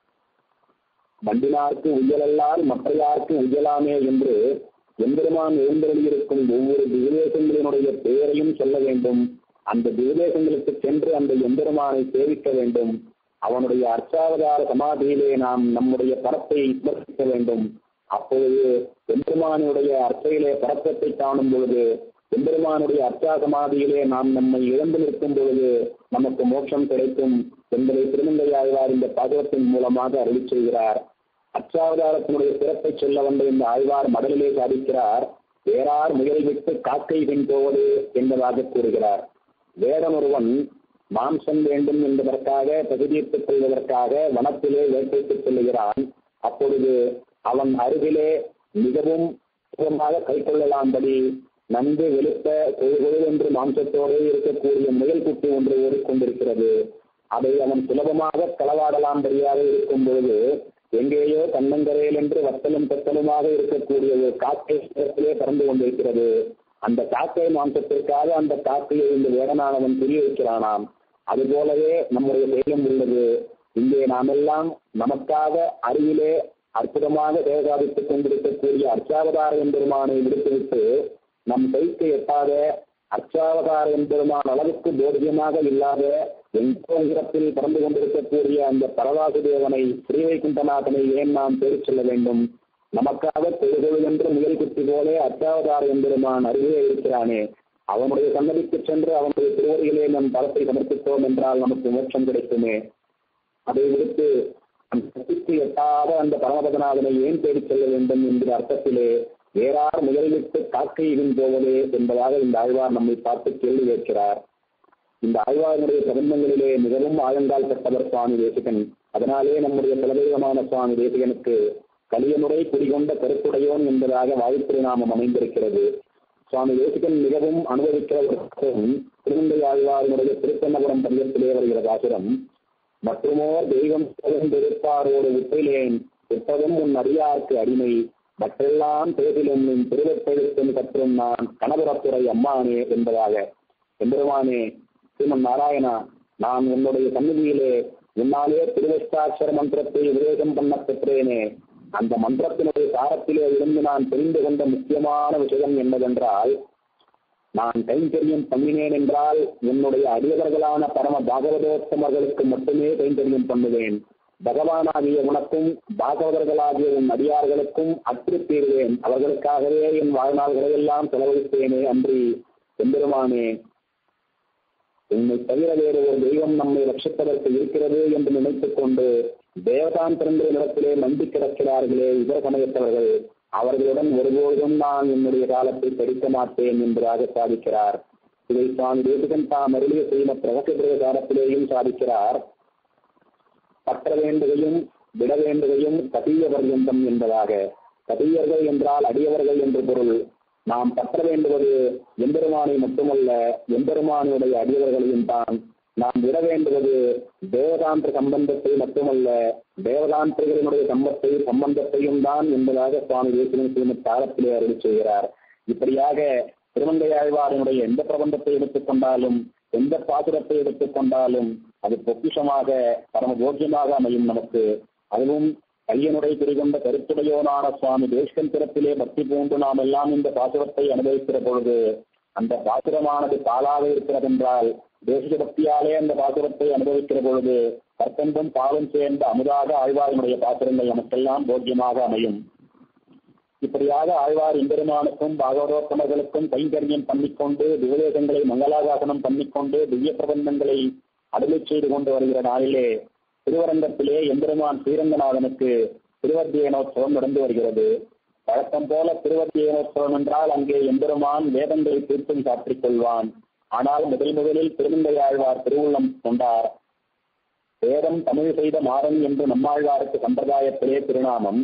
மண்டினார்க்கு உயலல்லால் மற்றையார்க்கு உயலாமே என்று எம்பெருமான் எழுந்தருளியிருக்கும் ஒவ்வொரு திவ்யதேசங்களினுடைய பெயரையும் சொல்ல வேண்டும். அந்த திவ்யதேசங்களுக்கு சென்று அந்த எம்பெருமானை சேவிக்க வேண்டும். அவனுடைய அர்ச்சாவதார சமாதியிலே நாம் நம்முடைய பரப்பை விமர்சிக்க வேண்டும். அப்பொழுது எம்பெருமானுடைய அர்ச்சையிலே பரப்பத்தை காணும் பொழுது, எம்பெருமானுடைய அர்ச்சா சமாதியிலே நாம் நம்மை இழந்து நிற்கும் பொழுது நமக்கு மோட்சம் கிடைக்கும் என்பதை திருமங்கையாழ்வார் இந்த பாசுரத்தின் மூலமாக அருளி செய்கிறார். அர்ச்சாவதாரத்தினுடைய சிறப்பை சொல்ல வந்த இந்த ஆழ்வார் மடலிலே சாதிக்கிறார். வேறார் முயல் விட்டு காக்கை பின் போவது என்பதாக கூறுகிறார். வேடன் ஒருவன் மாம்சம் வேண்டும் என்பதற்காக, தகுதியேற்றுக் கொள்வதற்காக வனத்திலே வேட்டைக்கு செல்லுகிறான். அப்பொழுது அவன் அருகிலே மிகவும் சுகமாக கை கொள்ளலாம்படி நன்கு வெளுத்த கொழுகொழுவென்று மாம்சத்தோடு இருக்கக்கூடிய முயல் குட்டி ஒன்று ஓடிக்கொண்டிருக்கிறது. அதை அவன் சுலபமாக களவாடலாம்படியாக இருக்கும் பொழுது எங்கேயோ கண்ணங்கரையில் என்று வத்தலும் பெத்தலுமாக இருக்கக்கூடிய ஒரு காக்கை இடத்திலே பறந்து கொண்டிருக்கிறது. அந்த காக்கை மாம்சத்திற்காக அந்த காக்கையை இந்த வேடனானவன் புரிய வைக்கிறானாம். அதுபோலவே நம்முடைய செயலும் உள்ளது. இங்கே நாமெல்லாம் நமக்காக அருகிலே அற்புதமாக சேவகாதித்துக் கொண்டிருக்கக்கூடிய அர்ச்சாவதார எம்பெருமானை விடுத்துவிட்டு நம் கைக்கு எட்டாத அர்ச்சாவதார எம்பெருமான் அளவுக்கு போதியமாக இல்லாத எங்கோ உயரத்தில் பறந்து கொண்டிருக்கக்கூடிய அந்த பரவாசுதேவனை ஸ்ரீவைகுண்டநாதனை ஏன் நாம் தேடிச் செல்ல வேண்டும்? நமக்காக தொழுகொழு என்று முயல் குத்தி போலே அர்ச்சாவதார எம்பெருமான் அருகே இருக்கிறானே, அவனுடைய சன்னதிக்கு சென்று அவனுடைய திருவடிகளே நம் தளத்தை சமர்ப்பித்தோம் என்றால் நமக்கு மோட்சம் கிடைக்குமே. அதை விடுத்து அந்த சக்திக்கு எட்டாத அந்த பரமபதநாதனை ஏன் தேடிச் செல்ல வேண்டும் என்கிற அர்த்தத்திலே வேறார் முயலிட்டு காக்கையின் போவதே என்பதாக இந்த ஆழ்வார் நம்மை பார்த்து கேள்வி கேட்கிறார். இந்த ஆழ்வாரினுடைய பிரபந்தங்களிலே மிகவும் ஆழங்கால் பட்டவர் சுவாமி தேசிகன். அதனாலே நம்முடைய குலதெய்வமான சுவாமி தேசிகனுக்கு கலியனுரை குடிகொண்ட கருத்துடையோன் என்பதாக வாழ்த்துறை நாமம் அமைந்திருக்கிறது. சுவாமி தேசிகன் மிகவும் அனுபவிக்கிற ஒரு திருமங்கை ஆழ்வாரினுடைய திருப்பன்னபுரம் பதிகத்திலே வருகிற பாசுரம். மற்றுமோர் தெய்வம் பெருப்பாரோடு விட்டிலேன் விட்டதும் உன் அடியார்க்கு அடிமை மற்றெல்லாம் பேசிலும் நின் திருவெப்பெழுத்தும் கற்றும் நான் கணபுரத்துறை அம்மானே என்பதாக. எம்பெருமானே ஸ்ரீமன் நாராயணா, நான் உன்னுடைய சந்நிதியிலே உன்னாலே திருவஷ்டாட்சர மந்திரத்தை உபதேசம் பண்ண பெற்றேனே. அந்த மந்திரத்தினுடைய சாரத்திலே இருந்து நான் தெரிந்து கொண்ட முக்கியமான விஷயம் என்னவென்றால், நான் கைங்கரியம் பண்ணினேன் என்றால் என்னுடைய அடியவர்களான பரம பாகவதோத்தமர்களுக்கு மட்டுமே கைங்கரியம் பண்ணுவேன். பகவானாகிய உனக்கும் பாகவதர்களாகிய உன் அடியார்களுக்கும் அற்று தீர்வேன். அவர்களுக்காகவே என் வாழ்நாள்களை எல்லாம் செலவழித்தேனே அன்றி எம்பெருமானே, உன்னை தவிர வேறு ஒரு தெய்வம் நம்மை ரட்சிப்பதற்கு இருக்கிறது என்று நினைத்துக் கொண்டு தேவதாந்திரங்களின் இடத்திலே நம்பி கிடக்கிறார்களே இதர சமயத்தவர்கள், அவர்களுடன் ஒருபோதும் நான் என்னுடைய காலத்தை கடிக்க மாட்டேன் என்பதாக சாதிக்கிறார். இதை சுவாமி தேசிகன் தாம் அருளிய ஸ்ரீமத் ரகசிய பிரகாரத்திலேயும் சாதிக்கிறார். பற்ற வேண்டுகையும் விட வேண்டுகையும் கதீய பர்யந்தம் என்பதாக. கதீயர்கள் என்றால் அடியவர்கள் என்று பொருள். நாம் பற்ற வேண்டுவது எம்பெருமானை மட்டுமல்ல, எம்பெருமானுடைய அடியவர்களையும் தான். நாம் விட வேண்டுவது தேவதாந்திர சம்பந்தத்தை மட்டுமல்ல, தேவதாந்திரிகளினுடைய சம்பந்தத்தையும் தான் என்பதாக சுவாமி தேசிகன் ஸ்ரீமத் தாரத்திலே அருளி செய்கிறார். இப்படியாக திருமங்கையாழ்வாரினுடைய எந்த பிரபந்தத்தை எடுத்துக்கொண்டாலும், எந்த பாசுரத்தை எடுத்துக்கொண்டாலும் அது பொக்கிஷமாக பரம போக்கியமாக அமையும் நமக்கு. அதுவும் கையனுடைய குறிகொண்ட கருத்துடையோனான சுவாமி தேசிகன் திறத்திலே பக்தி பூண்டு நாம் எல்லாம் இந்த பாசுரத்தை அனுபவிக்கிற பொழுது அந்த பாசுரமானது பாலாக இருக்கிறதென்றால், தேசிக பக்தியாலே அந்த பாசுரத்தை அனுபவிக்கிற பொழுது கற்கண்டும் பாலும் சேர்ந்த அமுதாக ஆழ்வாரினுடைய பாசுரங்கள் நமக்கெல்லாம் போக்கியமாக அமையும். இப்படியாக ஆழ்வார் எம்பெருமானுக்கும் பாகவதோத்தமர்களுக்கும் கைங்கரியம் பண்ணிக்கொண்டு திவ்யதேசங்களை மங்களாசாசனம் பண்ணிக்கொண்டு திவ்ய பிரபந்தங்களை அருளி செய்து கொண்டு வருகிற நாளிலே திருவரங்கத்திலே எம்பெருமான் ஸ்ரீரங்கநாதனுக்கு திருவத்தியனோத்சவம் நடந்து வருகிறது. வழக்கம் போல திருவத்தியனோத்சவம் என்றால் அங்கே எம்பெருமான் வேதங்களை தீர்த்தும் சாற்றிக் கொள்வான். ஆனால் முதலில் திருமங்கையாழ்வார் திருவுள்ளம் கொண்டார். வேதம் தமிழ் செய்த மாறன் என்று நம்மாழ்வாருக்கு சம்பிரதாயத்திலே திருநாமம்.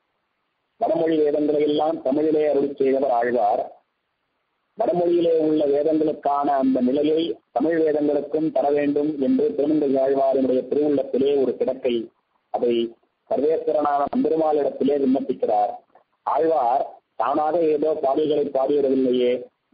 வடமொழி வேதங்களை எல்லாம் தமிழிலே அருளி செய்தவர் ஆழ்வார். வடமொழியிலே உள்ள வேதங்களுக்கான அந்த நிலையை தமிழ் வேதங்களுக்கும் தர வேண்டும் என்று திருமங்கையாழ்வாரினுடைய திருவுள்ளத்திலே ஒரு கிடக்கை, அதை சர்வேஸ்வரனான நம்பெருமாளிடத்திலே விண்ணப்பிக்கிறார். ஆழ்வார் தானாக ஏதோ பாடல்களை பாடிவிடவில்லையே,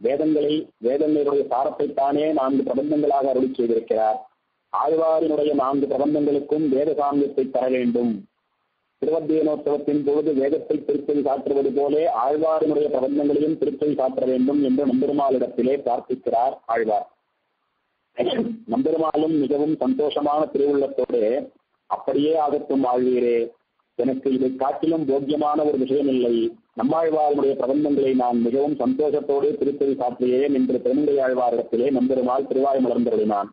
வேதங்களுடைய சாரத்தைத்தானே 4 பிரபந்தங்களாக அருளி செய்திருக்கிறார். ஆழ்வாரினுடைய 4 பிரபந்தங்களுக்கும் வேத சாமியத்தை தர வேண்டும். திருவத்தியனோத்சவத்தின் பொழுது வேதத்தை திருப்பதி சாற்றுவது போலே ஆழ்வாரினுடைய பிரபந்தங்களையும் திருப்பதி சாற்ற வேண்டும் என்று நம்பெருமாளிடத்திலே பிரார்த்திக்கிறார் ஆழ்வார். நம்பெருமாளும் மிகவும் சந்தோஷமான திருவுள்ளத்தோடு, அப்படியே ஆகட்டும் ஆழ்வீரே, எனக்கு இதை காட்டிலும் போக்கியமான ஒரு விஷயம் இல்லை. நம்மாழ்வாருடைய பிரபந்தங்களை நான் மிகவும் சந்தோஷத்தோடு திருப்பதி சாற்றியேன் என்று திருமங்கையாழ்வாரிடத்திலே நம்பெருமாள் திருவாய் மலர்ந்தருளினான்.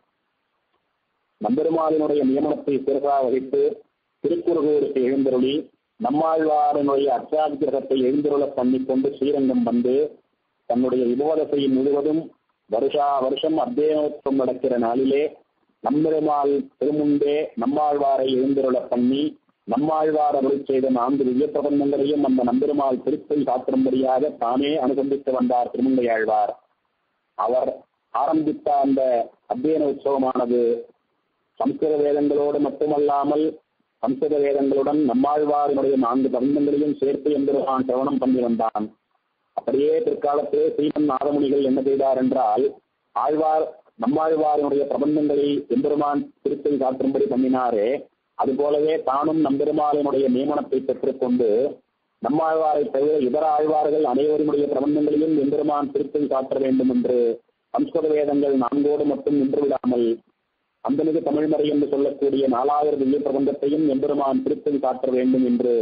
நம்பெருமாளினுடைய நியமனத்தை சிறகா வகித்து திருக்குறுகூருக்கு எழுந்தருளி நம்மாழ்வாரனுடைய அர்ச்சாகிரகத்தை எழுந்தருள பண்ணிக்கொண்டு ஸ்ரீரங்கம் வந்து தன்னுடைய விபோதத்தை முழுவதும் வருஷம் அத்தியனோத்சவம் நடக்கிற நாளிலே நம்பெருமாள் திருமுன்பே நம்மாழ்வாரை எழுந்தருள பண்ணி நம்மாழ்வார் அருளி செய்த 4 திவ்ய பிரபந்தங்களையும் அந்த நம்பெருமாள் திருப்பதி சாத்திரம்படியாக தானே அனுசந்தித்து வந்தார் திருமங்கையாழ்வார். அவர் ஆரம்பித்த அந்த அத்தியன உற்சவமானது சம்ஸ்கிருத வேதங்களோடு மட்டுமல்லாமல் சம்ஸ்கிருத வேதங்களுடன் நம்மாழ்வாரினுடைய 4 பிரபந்தங்களையும் சேர்த்து எம்பெருமான் சிரவணம் பண்ணி வந்தான். அப்படியே பிற்காலத்திலே ஸ்ரீமன் நாதமுனிகள் என்ன செய்தார் என்றால், நம்மாழ்வாரினுடைய பிரபந்தங்களை எம்பெருமான் திருப்பதி சாற்றும்படி பண்ணினாரே, அதுபோலவே தானும் நம்பெருமாளினுடைய நியமனத்தை பெற்றுக்கொண்டு நம்மாழ்வாரை தவிர இதர ஆழ்வார்கள் அனைவருடைய பிரபந்தங்களையும் எம்பெருமான் திருப்பதி சாற்ற வேண்டும் என்று சம்ஸ்கிருத வேதங்கள் 4ஓடு மட்டும் நின்று விடாமல் அந்தமிகு தமிழ்மறை என்று சொல்லக்கூடிய 4000 திவ்ய பிரபந்தத்தையும் எம்பெருமான் திருப்பதி சாற்ற வேண்டும் என்று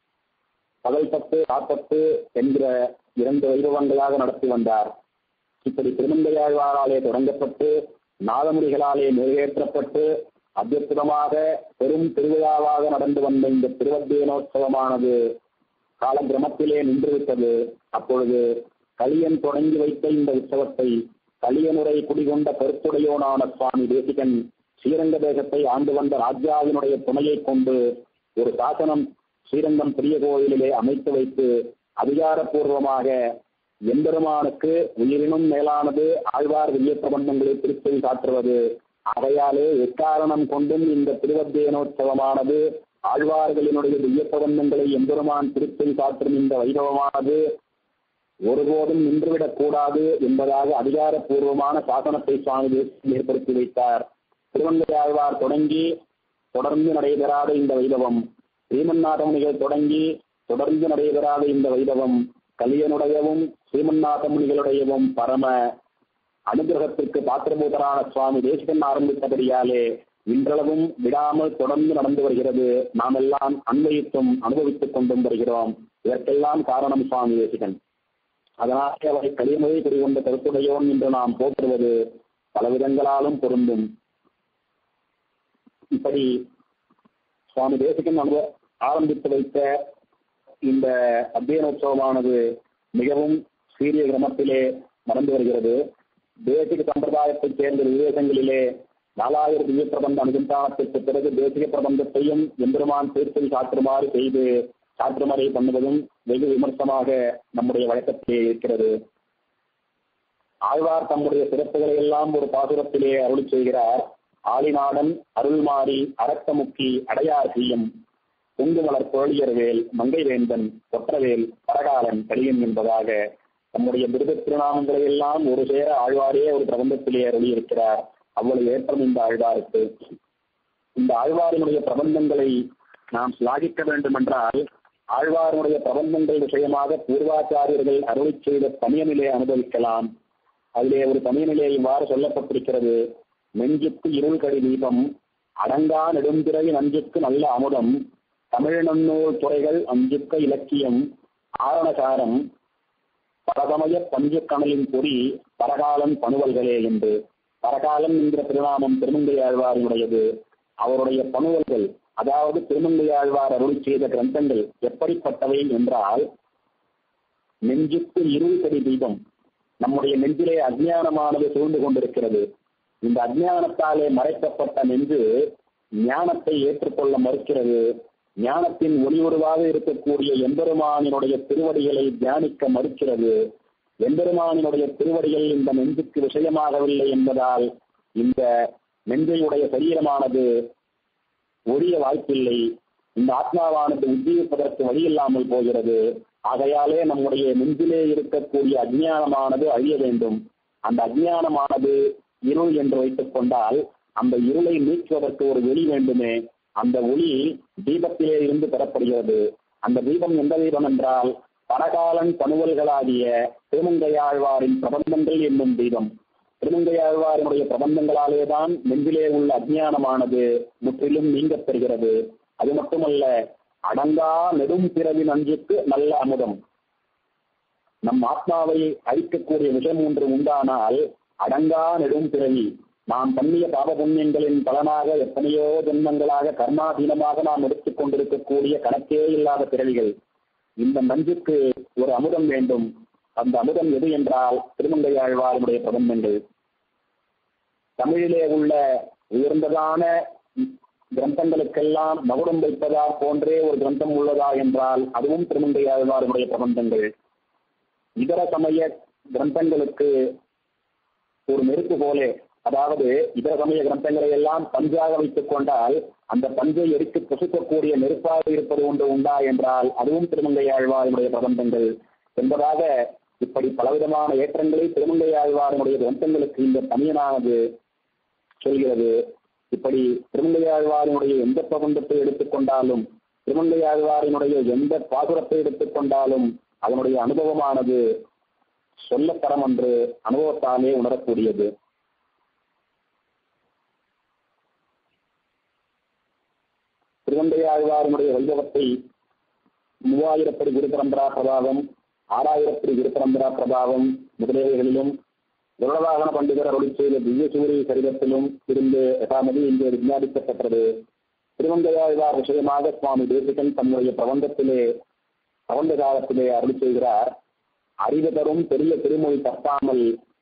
பகல் 10 ராப்பத்து என்கிற 2 வைபவங்களாக நடத்தி வந்தார். இப்படி திருமங்கையாழ்வாராலே தொடங்கப்பட்டு நாதமுடிகளாலே நிறைவேற்றப்பட்டு அத்தியுதமாக பெரும் திருவிழாவாக நடந்து வந்த இந்த திருவத்தியனோத்சவமானது காலக்கிரமத்திலே நின்றுவிட்டது. அப்பொழுது கலியன் தொடங்கி வைத்த இந்த உற்சவத்தை கலியனுரை குடிகொண்ட கருத்துடையோனான சுவாமி தேசிகன் ஸ்ரீரங்க தேசத்தை ஆண்டு வந்த ராஜாவினுடைய துணையை கொண்டு ஒரு சாசனம் ஸ்ரீரங்கம் பெரிய கோயிலிலே அமைத்து வைத்து அதிகாரப்பூர்வமாக எம்பெருமானுக்கு உயிரினும் மேலானது ஆழ்வார் திவ்ய பிரபந்தங்களை திருப்பதி சாற்றுவது. ஆகையாலே எக்காரணம் கொண்டும் இந்த திருவத்தியனோத்சவமானது ஆழ்வார்களினுடைய திவ்ய பிரபந்தங்களை எம்பெருமான் திருப்பதி சாற்றும் இந்த வைபவமானது ஒருபோதும் நின்றுவிடக் கூடாது என்பதாக அதிகாரப்பூர்வமான சாசனத்தை சுவாமி ஏற்படுத்தி வைத்தார். திருமங்கையாழ்வார் தொடங்கி தொடர்ந்து நடைபெறாத இந்த வைபவம் ஸ்ரீமன்னாதமுனிகள் தொடங்கி தொடர்ந்து நடைபெறாத இந்த வைபவம் கலியனுடையவும் ஸ்ரீமன்னாத முனிகளுடையவும் பரம அனுகிரகத்திற்கு பாத்திரபூதரான சுவாமி தேசிகன் ஆரம்பித்தபடியாலே இன்றளவும் விடாமல் தொடர்ந்து நடந்து வருகிறது. நாம் எல்லாம் அன்வயித்தும் அனுபவித்துக் கொண்டும் வருகிறோம். இதற்கெல்லாம் காரணம் சுவாமி தேசிகன். அதனாலே அவரை கலியமொழி குறிகொண்ட கருத்துடையோன் என்று நாம் போற்றுவது பல விதங்களாலும் பொருந்தும். இப்படி சுவாமி தேசிகன் ஆரம்பித்து வைத்த இந்த அத்தியனோற்சவமானது மிகவும் சீரிய கிரமத்திலே நடந்து வருகிறது. தேசிக சம்பிரதாயத்தைச் சேர்ந்த விவேகங்களிலே 4000 திவ்ய பிரபந்த அனுசந்தானத்திற்கு பிறகு தேசிக பிரபந்தத்தையும் எம்பெருமான் தீர்ப்பில் சாற்றுமறை பண்ணுவதும் வெகு விமர்சமாக நம்முடைய வழக்கத்திலே இருக்கிறது. ஆழ்வார் தம்முடைய சிறப்புகளை எல்லாம் ஒரு பாசுரத்திலே அருளி செய்கிறார். ஆளிநாடன் அருள்மாறி அரக்கமுக்கி அடையார் செய்யும் பொங்குமலர் கோழியர்வேல் மங்கை வேந்தன் கொற்றவேல் பரகாலன் கலியன் என்பதாக நம்முடைய விருது திருநாமங்களை எல்லாம் ஒரு சேர ஆழ்வாரே ஒரு பிரபந்தத்திலே அருளி இருக்கிறார். அவ்வளவு ஏற்றம் இந்த ஆழ்வாருக்கு. இந்த ஆழ்வாரினுடைய பிரபந்தங்களை நாம் சிலாகிக்க வேண்டும் என்றால் ஆழ்வாருடைய பிரபந்தங்கள் விஷயமாக பூர்வாச்சாரியர்கள் அருளி செய்த தனியநிலையை அனுபவிக்கலாம். அதிலே ஒரு தனியநிலை இவ்வாறு சொல்லப்பட்டிருக்கிறது. நெஞ்சுக்கு இருள் கடி தீபம் அடங்கா நெடுந்திரை நஞ்சுக்கு நல்ல அமுதம் தமிழ் நன்னூல் துறைகள் அஞ்சுக்க இலக்கியம் ஆரணசாரம் பரதமய பஞ்சு கணலின் பொறி பரகாலன் பணுவல்களே என்று. பரகாலன் என்கிற திருநாமம் திருமங்கை ஆழ்வாரினுடையது. அவருடைய பணுவல்கள், அதாவது திருமங்கை ஆழ்வார் அருளி செய்த கிரந்தங்கள் எப்படிப்பட்டவை என்றால், நெஞ்சுக்கு இருள் கடி தீபம். நம்முடைய நெஞ்சிலே அஜ்ஞானமானது சூழ்ந்து கொண்டிருக்கிறது. இந்த அஜ்ஞானத்தாலே மறைக்கப்பட்ட நெஞ்சு ஞானத்தை ஏற்றுக்கொள்ள மறுக்கிறது. ஞானத்தின் ஒளியுருவாக இருக்கக்கூடிய எம்பெருமானினுடைய திருவடிகளை தியானிக்க மறுக்கிறது. எம்பெருமானினுடைய திருவடிகள் இந்த நெஞ்சுக்கு விஷயமாகவில்லை என்பதால் இந்த நெஞ்சையுடைய சரீரமானது ஒழிய வாய்ப்பில்லை. இந்த ஆத்மாவானது உஜ்ஜீவிப்பதற்கு வழியில்லாமல் போகிறது. ஆகையாலே நம்முடைய நெஞ்சிலே இருக்கக்கூடிய அஜ்ஞானமானது அழிய வேண்டும். அந்த அஜ்ஞானமானது இருள் என்று வைத்துக் கொண்டால் அந்த இருளை நீக்குவதற்கு ஒரு வெளி வேண்டுமே. அந்த ஒளி தீபத்திலே இருந்து பெறப்படுகிறது. அந்த தீபம் எந்த தீபம் என்றால் பரகாலன் பணுவல்களாகிய திருமங்கையாழ்வாரின் பிரபந்தங்கள் என்னும் தீபம். திருமங்கையாழ்வாரினுடைய பிரபந்தங்களாலேதான் நெஞ்சிலே உள்ள அஜ்ஞானமானது முற்றிலும் நீங்கப் பெறுகிறது. அது மட்டுமல்ல, அடங்கா நெடும் பிறவி நஞ்சுக்கு நல்ல அமுதம். நம் ஆத்மாவை அழிக்கக்கூடிய விஷம் ஒன்று உண்டானால் அடங்கா நெடும் பிறவி, நாம் பண்ணிய பாப புண்ணியங்களின் பலனாக எத்தனையோ ஜென்மங்களாக கர்மாதீனமாக நாம் எடுத்துக் கொண்டிருக்கக்கூடிய கணக்கே இல்லாத பிறவிகள். இந்த நஞ்சுக்கு ஒரு அமுதம் வேண்டும். அந்த அமுதம் எது என்றால் திருமங்கையாழ்வாருடைய பிரபந்தங்கள். தமிழிலே உள்ள உயர்ந்ததான கிரந்தங்களுக்கெல்லாம் மகுடம் வைப்பதா போன்றே ஒரு கிரந்தம் உள்ளதா என்றால் அதுவும் திருமங்கையாழ்வாருடைய பிரபந்தங்கள். இதர சமய கிரந்தங்களுக்கு ஒரு நெருப்பு போலே, அதாவது இதர சமய கிரந்தங்களை எல்லாம் பஞ்சாக வைத்துக் கொண்டால் அந்த பஞ்சை எரித்து பொசுக்கக்கூடிய நெருப்பாக இருப்பது ஒன்று உண்டா என்றால் அதுவும் திருமங்கையாழ்வாருடைய பிரபந்தங்கள் என்பதாக இப்படி பலவிதமான ஏற்றங்களை திருமங்கையாழ்வாருடைய கிரந்தங்களுக்கு இந்த தனியனானது சொல்கிறது. இப்படி திருமங்கையாழ்வாரினுடைய எந்த பிரபந்தத்தை எடுத்துக்கொண்டாலும், திருமங்கையாழ்வாரினுடைய எந்த பாசுரத்தை எடுத்துக்கொண்டாலும் அதனுடைய அனுபவமானது சொல்லத்தரம் என்று அனுபவத்தாலே உணரக்கூடியது. திருமங்கையாழ்வாரினுடைய வைபவத்தை 3000 படி குருபரம்பரா பிரபாவம், 6000 படி குருபரம்பரா பிரபாவம் முதலியவைகளிலும் குருவாகன பண்டிதர் அருளி செய்த திவ்ய சூரிய சரிதத்திலும் இருந்து யதாமதி இங்கே விஞ்ஞாபிக்கப்பட்டது. திருமங்கையாழ்வார் விஷயமாக சுவாமி தேசிகன் தன்னுடைய பிரபந்த காலத்திலே அருளி செய்கிறார். அறிவு தரும் பெரிய திருமொழி தப்பாமல்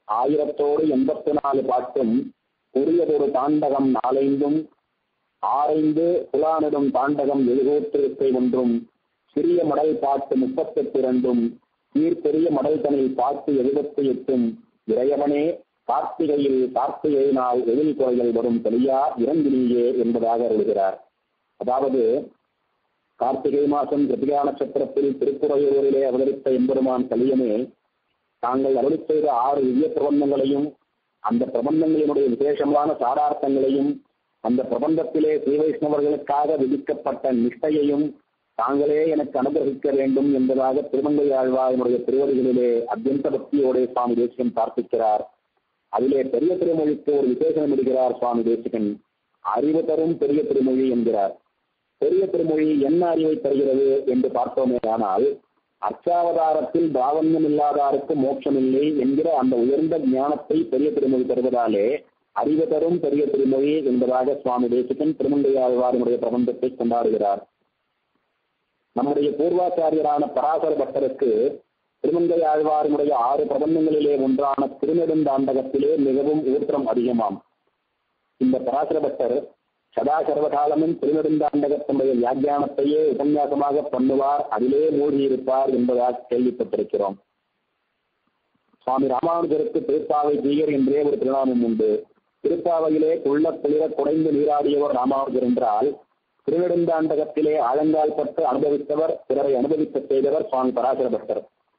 1084 பாட்டும் உரியதொரு தாண்டகம் 4 ஆரைந்து புலானிடும் தாண்டகம் 7 ஒன்றும் சிறிய மடல் பாட்டு 32 சீர்பெரிய மடல் தனில் பாட்டு 78 இறையவனே கார்த்திகையில் கார்த்திகை நாள் எதில் குறைகள் வரும் தெளியா இறங்கினியே என்பதாக எழுதுகிறார். அதாவது கார்த்திகை மாதம் கிருத்திகா நட்சத்திரத்தில் திருப்புறையூரிலே அவதரித்த எம்பெருமான் கலியனே தாங்கள் அருளி செய்த 6 திவ்ய பிரபந்தங்களையும் அந்த பிரபந்தங்களினுடைய விசேஷமான சாரார்த்தங்களையும் அந்த பிரபந்தத்திலே ஸ்ரீ வைஷ்ணவர்களுக்காக விதிக்கப்பட்ட நிஷ்டையையும் தாங்களே எனக்கு அனுகிரகிக்க வேண்டும் என்பதாக திருமங்கை ஆழ்வாருடைய திருவடிகளிலே அத்தியந்த பக்தியோட சுவாமி தேசிகன் பிரார்த்திக்கிறார். அதிலே பெரிய திருமொழிக்கு ஒரு விசேஷம் இடுகிறார் சுவாமி தேசிகன். அறிவு தரும் பெரிய திருமொழி என்கிறார். பெரிய திருமொழி என்ன அறிவை தருகிறது என்று பார்த்தோமே ஆனால், அர்ச்சாவதாரத்தில் பிராவண்யம் இல்லாதாருக்கு மோட்சம் இல்லை என்கிற அந்த உயர்ந்த ஞானத்தை பெரிய திருமொழி தருவதாலே அறிவு தரும் பெரிய திருமொழி என்பதாக சுவாமி தேசிகன் திருமங்கை ஆழ்வாருடைய பிரபந்தத்தை கொண்டாடுகிறார். நம்முடைய பூர்வாச்சாரியரான பராசர பட்டருக்கு திருமங்கை ஆழ்வாருடைய 6 பிரபந்தங்களிலே ஒன்றான திருநெடுந்தாண்டகத்திலே மிகவும் ஊற்றம் அதிகமாம். இந்த பராசர பட்டர் சதா சர்வகாலமும் திருநெடுந்தாண்டகத்தினுடைய வியாக்கியானத்தையே உபன்யாசமாக பண்ணுவார், அதிலே மூழ்கியிருப்பார் என்பதாக கேள்விப்பட்டிருக்கிறோம். சுவாமி ராமானுஜருக்கு திருப்பாவை தீயர் என்றே ஒரு திருநாமம் உண்டு. திருப்பாவையிலே குள்ள குளிர குறைந்து நீராடியவர் ராமானுஜர் என்றால், திருநெடுந்தாண்டகத்திலே ஆழங்கால் பட்டு அனுபவித்தவர், பிறரை அனுபவிக்க செய்தவர் சுவாமி பராசர பட்டர்.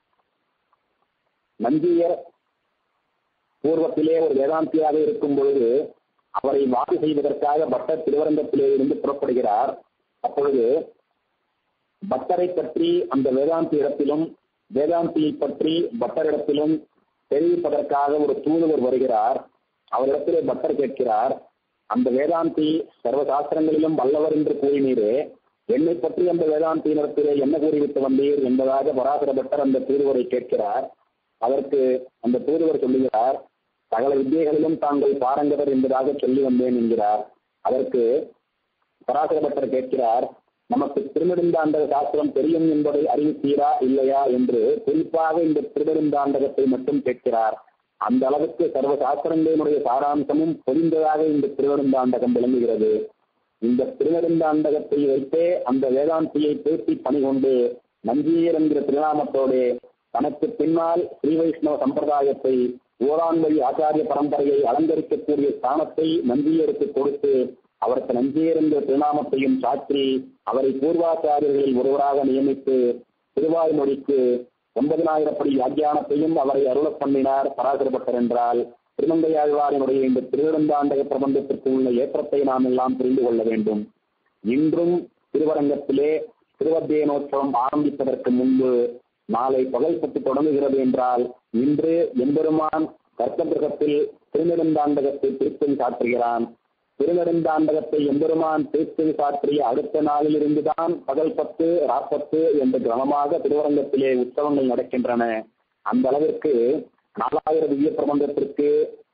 நஞ்சியர் பூர்வத்திலே ஒரு வேதாந்தியாக இருக்கும் பொழுது அவரை வாதி செய்வதற்காக பட்டர் திருவரங்கத்திலே இருந்து புறப்படுகிறார். அப்பொழுது பட்டரை பற்றி அந்த வேதாந்தி இடத்திலும் வேதாந்தியை பற்றி பட்டரிடத்திலும் தெரிவிப்பதற்காக ஒரு தூதுவர் வருகிறார். அவரிடத்திலே பட்டர் கேட்கிறார், அந்த வேதாந்தி சர்வசாஸ்திரங்களிலும் வல்லவர் என்று கூறினீரே, என்னை பற்றி அந்த வேதாந்தியினத்திலே என்ன கூறிவிட்டு வந்தீர் என்பதாக பராசர பட்டர் அந்த தூதுவரை கேட்கிறார். அதற்கு அந்த தூதுவர் சொல்லுகிறார், சகல வித்தியைகளிலும் தாங்கள் பாரங்கவர் என்பதாக சொல்லி வந்தேன் என்கிறார். அதற்கு பராசர பட்டர் கேட்கிறார், நமக்கு திருநெடுந்தாண்டக சாஸ்திரம் தெரியும் என்பதை அறிவித்தீரா இல்லையா என்று குறிப்பாக இந்த திருநெடுந்தாண்டகத்தை மட்டும் கேட்கிறார். அந்த அளவுக்கு சர்வ சாஸ்திரங்களினுடைய சாராம்சமும் பொதிந்ததாக இந்த திருநெடுந்தாண்டகம் விளங்குகிறது. இந்த திருநெடுந்தாண்டகத்தை வைத்தே அந்த வேதாந்தியை பேசி பணி கொண்டு நஞ்சியர் என்கிற திருநாமத்தோடு தனக்கு பின்னால் ஸ்ரீ வைஷ்ணவ சம்பிரதாயத்தை ஓரான்வழி ஆச்சாரிய பரம்பரையை அலங்கரிக்கக்கூடிய ஸ்தானத்தை நஞ்சியருக்கு கொடுத்து அவருக்கு நஞ்சியர் என்ற திருநாமத்தையும் சாற்றி அவரை பூர்வாச்சாரியர்களில் ஒருவராக நியமித்து திருவாய்மொழிக்கு 90,000 படி வியாக்கியானத்தையும் அவரை அருளப் பண்ணினார் பராசர பட்டர் என்றால், திருமங்கையாழ்வாரினுடைய இந்த திருநெடுந்தாண்டக பிரபந்தத்திற்கு உள்ள ஏற்றத்தை நாம் எல்லாம் புரிந்து கொள்ள வேண்டும். இன்றும் திருவரங்கத்திலே திருவத்தியனோற்சவம் ஆரம்பிப்பதற்கு முன்பு நாளை பகல்பட்டு தொடங்குகிறது என்றால், இன்று எம்பெருமான் கர்த்தகிரகத்தில் திருநெடுந்தாண்டகத்தை திருத்தம் சாற்றுகிறான். திருநெடுந்தாண்டகத்தை எம்பெருமான் திருத்தம் சாற்றிய அடுத்த நாளில் இருந்துதான் பகல் 10 ராப்பத்து என்ற கிரமமாக திருவரங்கத்திலே உற்சவங்கள் நடக்கின்றன. அந்த அளவிற்கு 4000 திவ்ய பிரபந்தத்திற்கு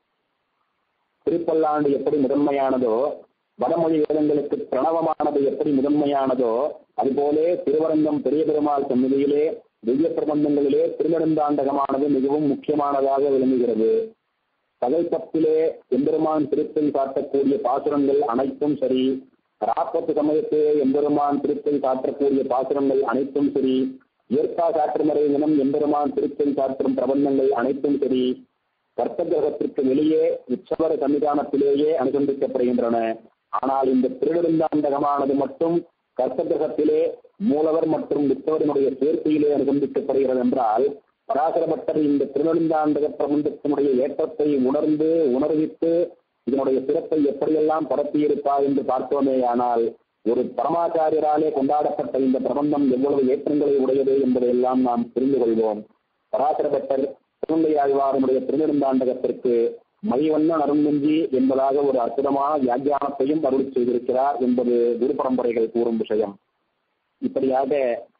திருப்பல்லாண்டு எப்படி முதன்மையானதோ, வடமொழி வேதங்களுக்கு பிரணவமானது எப்படி முதன்மையானதோ, அதுபோலே திருவரங்கம் பெரிய பெருமாள் சந்நிதியிலே திவ்ய பிரபந்தங்களிலே திருநெடுந்தாண்டகமானது மிகவும் முக்கியமானதாக விளங்குகிறது. பகல் 10 எம்பெருமான் திருத்தம் காட்டக்கூடிய பாசுரங்கள் அனைத்தும் சரி, ராப்பத்து சமயத்திலே எம்பெருமான் திருத்தம் காட்டக்கூடிய பாசுரங்கள் அனைத்தும் சரி, இயற்கா சாற்றுமறை தினம் எம்பெருமான் திருத்தம் காட்டும் பிரபந்தங்கள் அனைத்தும் சரி, கர்த்தகிரகத்திற்கு வெளியே உற்சவர சன்னிதானத்திலேயே அனுசந்திக்கப்படுகின்றன. ஆனால் இந்த திருநெடுந்தாண்டகமானது மட்டும் கர்த்தகிரகத்திலே மூலவர் மற்றும் உற்சவரினுடைய சேர்க்கையிலே அனுசந்திக்கப்படுகிறது என்றால், பராசர பட்டர் இந்த திருநெடுந்தாண்டக பிரபந்தத்தினுடைய ஏற்றத்தை உணர்வித்து இதனுடைய சிறப்பை எப்படியெல்லாம் பரப்பியிருப்பார் என்று பார்த்தோமேயானால், ஒரு பரமாச்சாரியராலே கொண்டாடப்பட்ட இந்த பிரபந்தம் எவ்வளவு ஏற்றங்களை உடையது என்பதையெல்லாம் நாம் புரிந்து கொள்வோம். பராசர பட்டர் திருமங்கை ஆழ்வாருடைய திருநெடுந்தாண்டகத்திற்கு மைவண்ண அருண்மஞ்சி என்பதாக ஒரு அற்புதமான வியாக்கியானத்தையும் அருள் செய்திருக்கிறார் என்பது குரு பரம்பரைகள் கூறும் விஷயம். இப்படியாக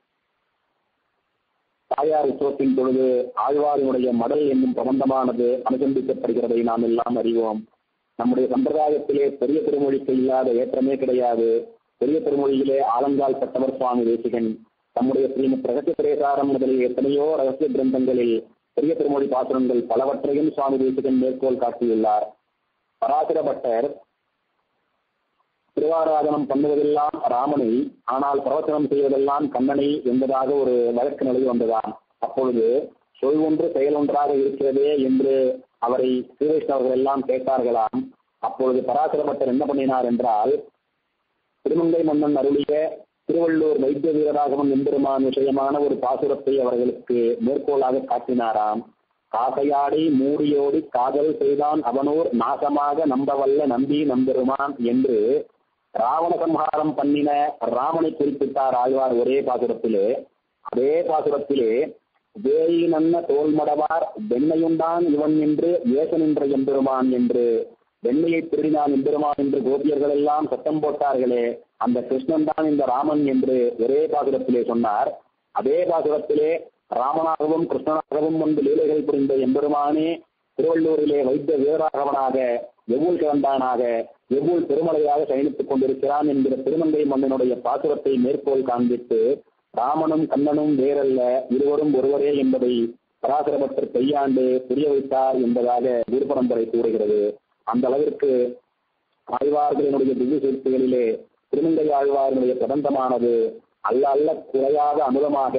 தாயார் உற்சவத்தின் பொழுது ஆழ்வாரினுடைய மடல் என்னும் பிரபந்தமானது அனுசந்திக்கப்படுகிறதை நாம் எல்லாம் அறிவோம். நம்முடைய சம்பிரதாயத்திலே பெரிய திருமொழிக்கு இல்லாத ஏற்றமே கிடையாது. பெரிய திருமொழியிலே ஆலங்கால் பட்டவர் சுவாமி தேசிகன் தம்முடைய ஸ்ரீமத் ரகசிய பிரேசாரம் முதலிய எத்தனையோ ரகசிய கிரந்தங்களில் பெரிய திருமொழி பாசுரங்கள் பலவற்றையும் சுவாமி தேசிகன் மேற்கோள் காட்டியுள்ளார். பராசர பட்டர் திருவாராதனம் பண்ணுவதெல்லாம் ராமனை, ஆனால் பிரவச்சனம் செய்வதெல்லாம் கண்ணனை என்பதாக ஒரு வழக்கு நிலை வந்ததாம். அப்பொழுது சொல் ஒன்று செயல் ஒன்றாக இருக்கிறதே என்று அவரை ஸ்ரீவைஷ்ணவர்கள் எல்லாம் கேட்டார்களாம். அப்பொழுது பராசர பட்டர் என்ன பண்ணினார் என்றால், திருமங்கை மன்னன் அருளிய திருவள்ளூர் வைத்திய வீரராகவன் எம்பெருமான் விஷயமான ஒரு பாசுரத்தை அவர்களுக்கு மேற்கோளாக காட்டினாராம். காசையாடி மூடியோடி காதல் செய்தான் அவனூர் நாசமாக நம்பவல்ல நம்பி நம்பெருமான் என்று ராவண சம்ஹாரம் பண்ணின ராமனை குறிப்பிட்டார் ஆழ்வார் ஒரே பாசுரத்திலே. அதே பாசுரத்திலே வேயி நன்ன தோல்மடவார் வெண்ணையுண்டான் இவன் என்று ஏசனின்ற எம்பெருமான் என்று, வெண்மையை திருடினான் எம்பெருமான் என்று கோபியர்கள் எல்லாம் சத்தம் போட்டார்களே, அந்த கிருஷ்ணன் தான் இந்த ராமன் என்று ஒரே பாசுரத்திலே சொன்னார். அதே பாசுரத்திலே ராமனாகவும் கிருஷ்ணனாகவும் வந்து லீலைகள் புரிந்த எம்பெருமானே திருவள்ளூரிலே வைத்த வீரராகவனாக எவ்வூர் கிடந்தானாக எவ்வூர் பெருமலையாக சயனித்துக் கொண்டிருக்கிறான் என்கிற திருமங்கை மன்னனுடைய பாசுரத்தை மேற்கோள் காண்பித்து ராமனும் கண்ணனும் வேறல்ல, இருவரும் ஒருவரே என்பதை பராசரபட்டர் கையாண்டு புரிய வைத்தார் என்பதாக குருபரம்பரை கூறுகிறது. அந்த அளவிற்கு ஆழ்வார்களினுடைய திவ்ய சூழ்ச்சிகளிலே திருமங்கை ஆழ்வார்களுடைய பிரபந்தமானது அல்ல அல்ல குறையாத அமுதமாக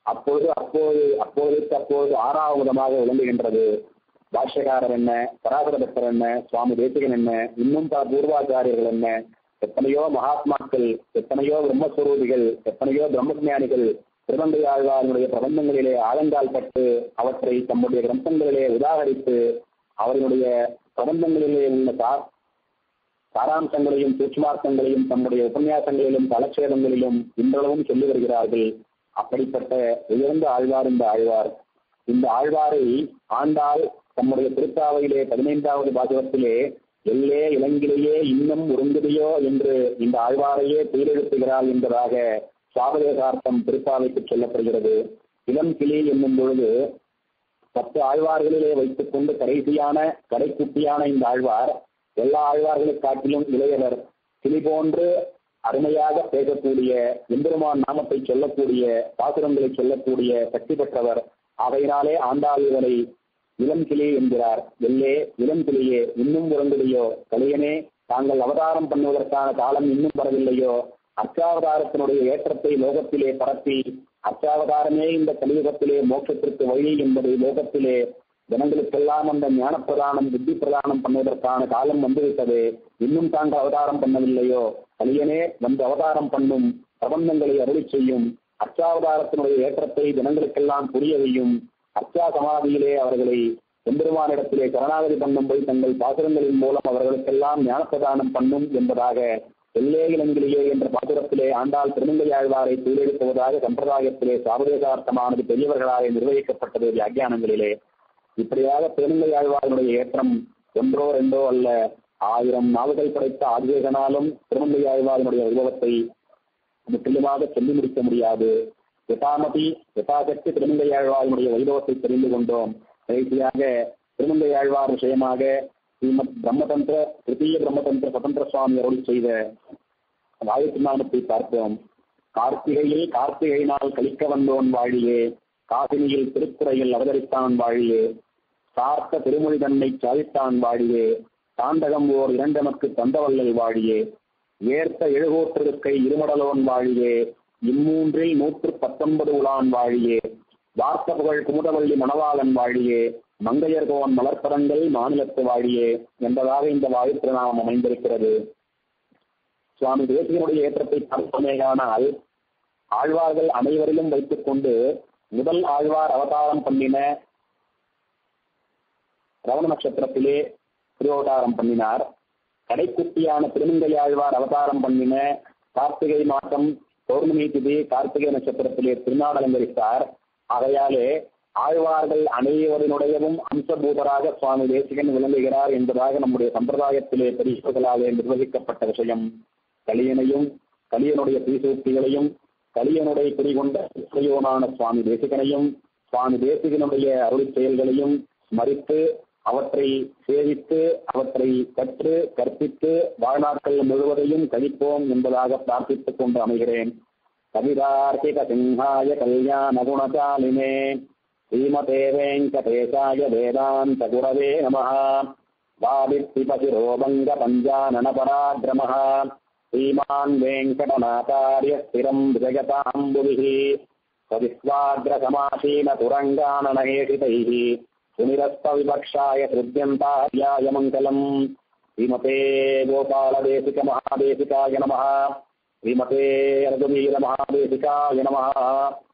அப்பொழுது ஆறாவதமாக விளங்குகின்றது. பாஷ்யக்காரர் என்ன, பராசரபட்டர் என்ன, சுவாமி தேசிகன் என்ன, இன்னும் பல பூர்வாச்சாரியர்கள் என்ன, எத்தனையோ மகாத்மாக்கள், எத்தனையோ பிரம்மஸ்வரூபிகள், எத்தனையோ பிரம்மஞானிகள் திருமங்கை ஆழ்வார்களுடைய பிரபந்தங்களிலே ஆழங்கால் பட்டு அவற்றை தம்முடைய கிரந்தங்களிலே உதாகரித்து அவர்களுடைய பிரபந்தங்களிலே உள்ள சாராம்சங்களையும் சூட்சுமார்த்தங்களையும் தம்முடைய உபன்யாசங்களிலும் தலட்சேதங்களிலும் இன்றளவும் சொல்லி வருகிறார்கள். அப்படிப்பட்ட உயர்ந்த ஆழ்வார் இந்த ஆழ்வார். இந்த ஆழ்வாரை ஆண்டாள் தம்முடைய திருப்பாவையிலே 15வது பாசுரத்திலே எல்லே இளங்கிலேயே இன்னும் உருங்குதையோ என்று இந்த ஆழ்வாரையே தீரெழுத்துகிறாள் என்பதாக சாபதேசார்த்தம் திருப்பாவைக்கு சொல்லப்படுகிறது. இளம் கிளி என்னும் பொழுது 10 ஆழ்வார்களிலே வைத்துக் கொண்டு கடைக்குட்டியான இந்த ஆழ்வார் எல்லா ஆழ்வார்களை காட்டிலும் இளையவர். கிளி போன்று அருமையாக பேசக்கூடிய, எம்பெருமான் நாமத்தை சொல்லக்கூடிய, பாசுரங்களை சொல்லக்கூடிய சக்தி பெற்றவர். ஆகையினாலே ஆண்டாள் இவரை இளம் கிளி என்கிறார். எல்லே இளம் கிளியே இன்னும் உறங்குடையோ, கலியனே தாங்கள் அவதாரம் பண்ணுவதற்கான காலம் இன்னும் வரவில்லையோ, அர்ச்சாவதாரத்தினுடைய ஏற்றத்தை லோகத்திலே பரப்பி அர்ச்சாவதாரமே இந்த கலியுகத்திலே மோட்சத்திற்கு வழி என்பதை லோகத்திலே ஜனங்களுக்கெல்லாம் அந்த ஞானப்பிரதானம் புத்தி பிரதானம் பண்ணுவதற்கான காலம் வந்துவிட்டது, இன்னும் தாங்கள் அவதாரம் பண்ணவில்லையோ, கலியனே வந்து அவதாரம் பண்ணும், பிரபந்தங்களை அருளி செய்யும், அர்ச்சாவதாரத்தினுடைய ஏற்றத்தை ஜனங்களுக்கெல்லாம் புரியவையும், அர்ச்சா சமாதியிலே அவர்களை எம்பெருமானிடத்திலே சரணாகதி பண்ணும்படி தங்கள் பாசுரங்களின் மூலம் அவர்களுக்கெல்லாம் ஞானப்பிரதானம் பண்ணும் என்பதாக எல்லே இளங்கிலேயே என்ற பாசுரத்திலே ஆண்டாள் திருமங்கை ஆழ்வாரை தூரெடுப்பதாக சம்பிரதாயத்திலே சாபதேசார்த்தமானது பெரியவர்களாக நிர்வகிக்கப்பட்டது வியாக்கியானங்களிலே. இப்படியாக திருமங்கை ஆழ்வாருடைய ஏற்றம் ஒன்றோ ரெண்டோ அல்ல, 1000 நாவுகள் படைத்த ஆதிவேகனாலும் திருமங்கை ஆழ்வாருடைய வைபவத்தை முற்றிலுமாக சொல்லி முடிக்க முடியாது. யதாசக்தி திருமங்கை ஆழ்வாருடைய வைபவத்தை தெரிந்து கொண்டோம். கடைசியாக திருமங்கை ஆழ்வார் விஷயமாக ஸ்ரீமத் பிரம்மதந்திர திருத்தீய பிரம்மதந்திர சுதந்திர சுவாமி அருள் செய்த வாயுநாமத்தை பார்ப்போம். கார்த்திகை நாள் கழிக்க வந்தோன் வாழியே, காசினியில் திருக்குறையில் அவதரித்தான் வாழியே, சார்த்த திருமொழி தன்னை சாதித்தான் வாழியே, தாண்டகம் ஓர் 2 தந்தவல்லல் வாழியே, ஏர்த்த எழுகோற்றிருக்கை இருமடலோன் வாழியே, இம்மூன்றில் 119 உலான் வாழியே, வார்த்த புகழ் குமுதவள்ளி மணவாளன் வாழியே, மங்கையர்கோன் மலர்பரங்கள் மாநிலத்து வாழியே என்பதாக இந்த வாயு திருநாமம் அமைந்திருக்கிறது. சுவாமி தேசிகனுடைய ஏற்றத்தை பார்ப்போமேயானால் ஆழ்வார்கள் அனைவரிலும் வைத்துக் கொண்டு முதல் ஆழ்வார் அவதாரம் பண்ணின ரவண நட்சத்திரத்திலே திருவதாரம் பண்ணினார். கடைக்குட்டியான திருமங்கை ஆழ்வார் அவதாரம் பண்ணின கார்த்திகை மாதம் பௌர்ணமி திதி கார்த்திகை நட்சத்திரத்திலே திருநாள் அலங்கரித்தார். ஆகையாலே ஆழ்வார்கள் அனைவரினுடையவும் அம்சபூதராக சுவாமி தேசிகன் விளங்குகிறார் என்பதாக நம்முடைய சம்பிரதாயத்திலே பெரியவர்களாக நிர்வகிக்கப்பட்ட விஷயம். கலியனையும் கலியனுடைய தீசூக்திகளையும் கலியனுடைய குறிகொண்ட இசையோனான சுவாமி தேசிகனையும் சுவாமி தேசிகனுடைய அருள் செயல்களையும் ஸ்மரித்து அவற்றை சேவித்து அவற்றை கற்று கற்பித்து வாழ்நாட்கள் முழுவதையும் கழிப்போம் என்பதாக பிரார்த்தித்துக் கொண்டு அமைகிறேன். கவிதார்த்திக சிம்ஹாய கல்யாண குணசாலினே ஸ்ரீமதே வெங்கடேசாய வேதாந்த குரவே நமஹ. வாதித்விபசிரோபங்க பஞ்சானன பராக்கிரமஹ ஸ்ரீமான் வெங்கடநாதார்ய ஸ்திரம் விஜயதாம்புவிஹ சவிஸ்வாக்ரசமாசீன துரங்கானனஹேஷிதைஹ சுனிரஸ்தவிபக்ஷாய ஹிருத்யந்தார்யாய மங்கலம். ஸ்ரீமதே கோபாலதேசிக மகாதேசிகாய நமஹ. ஸ்ரீமதே ரகுவீர மகாதேசிகாய நமஹ.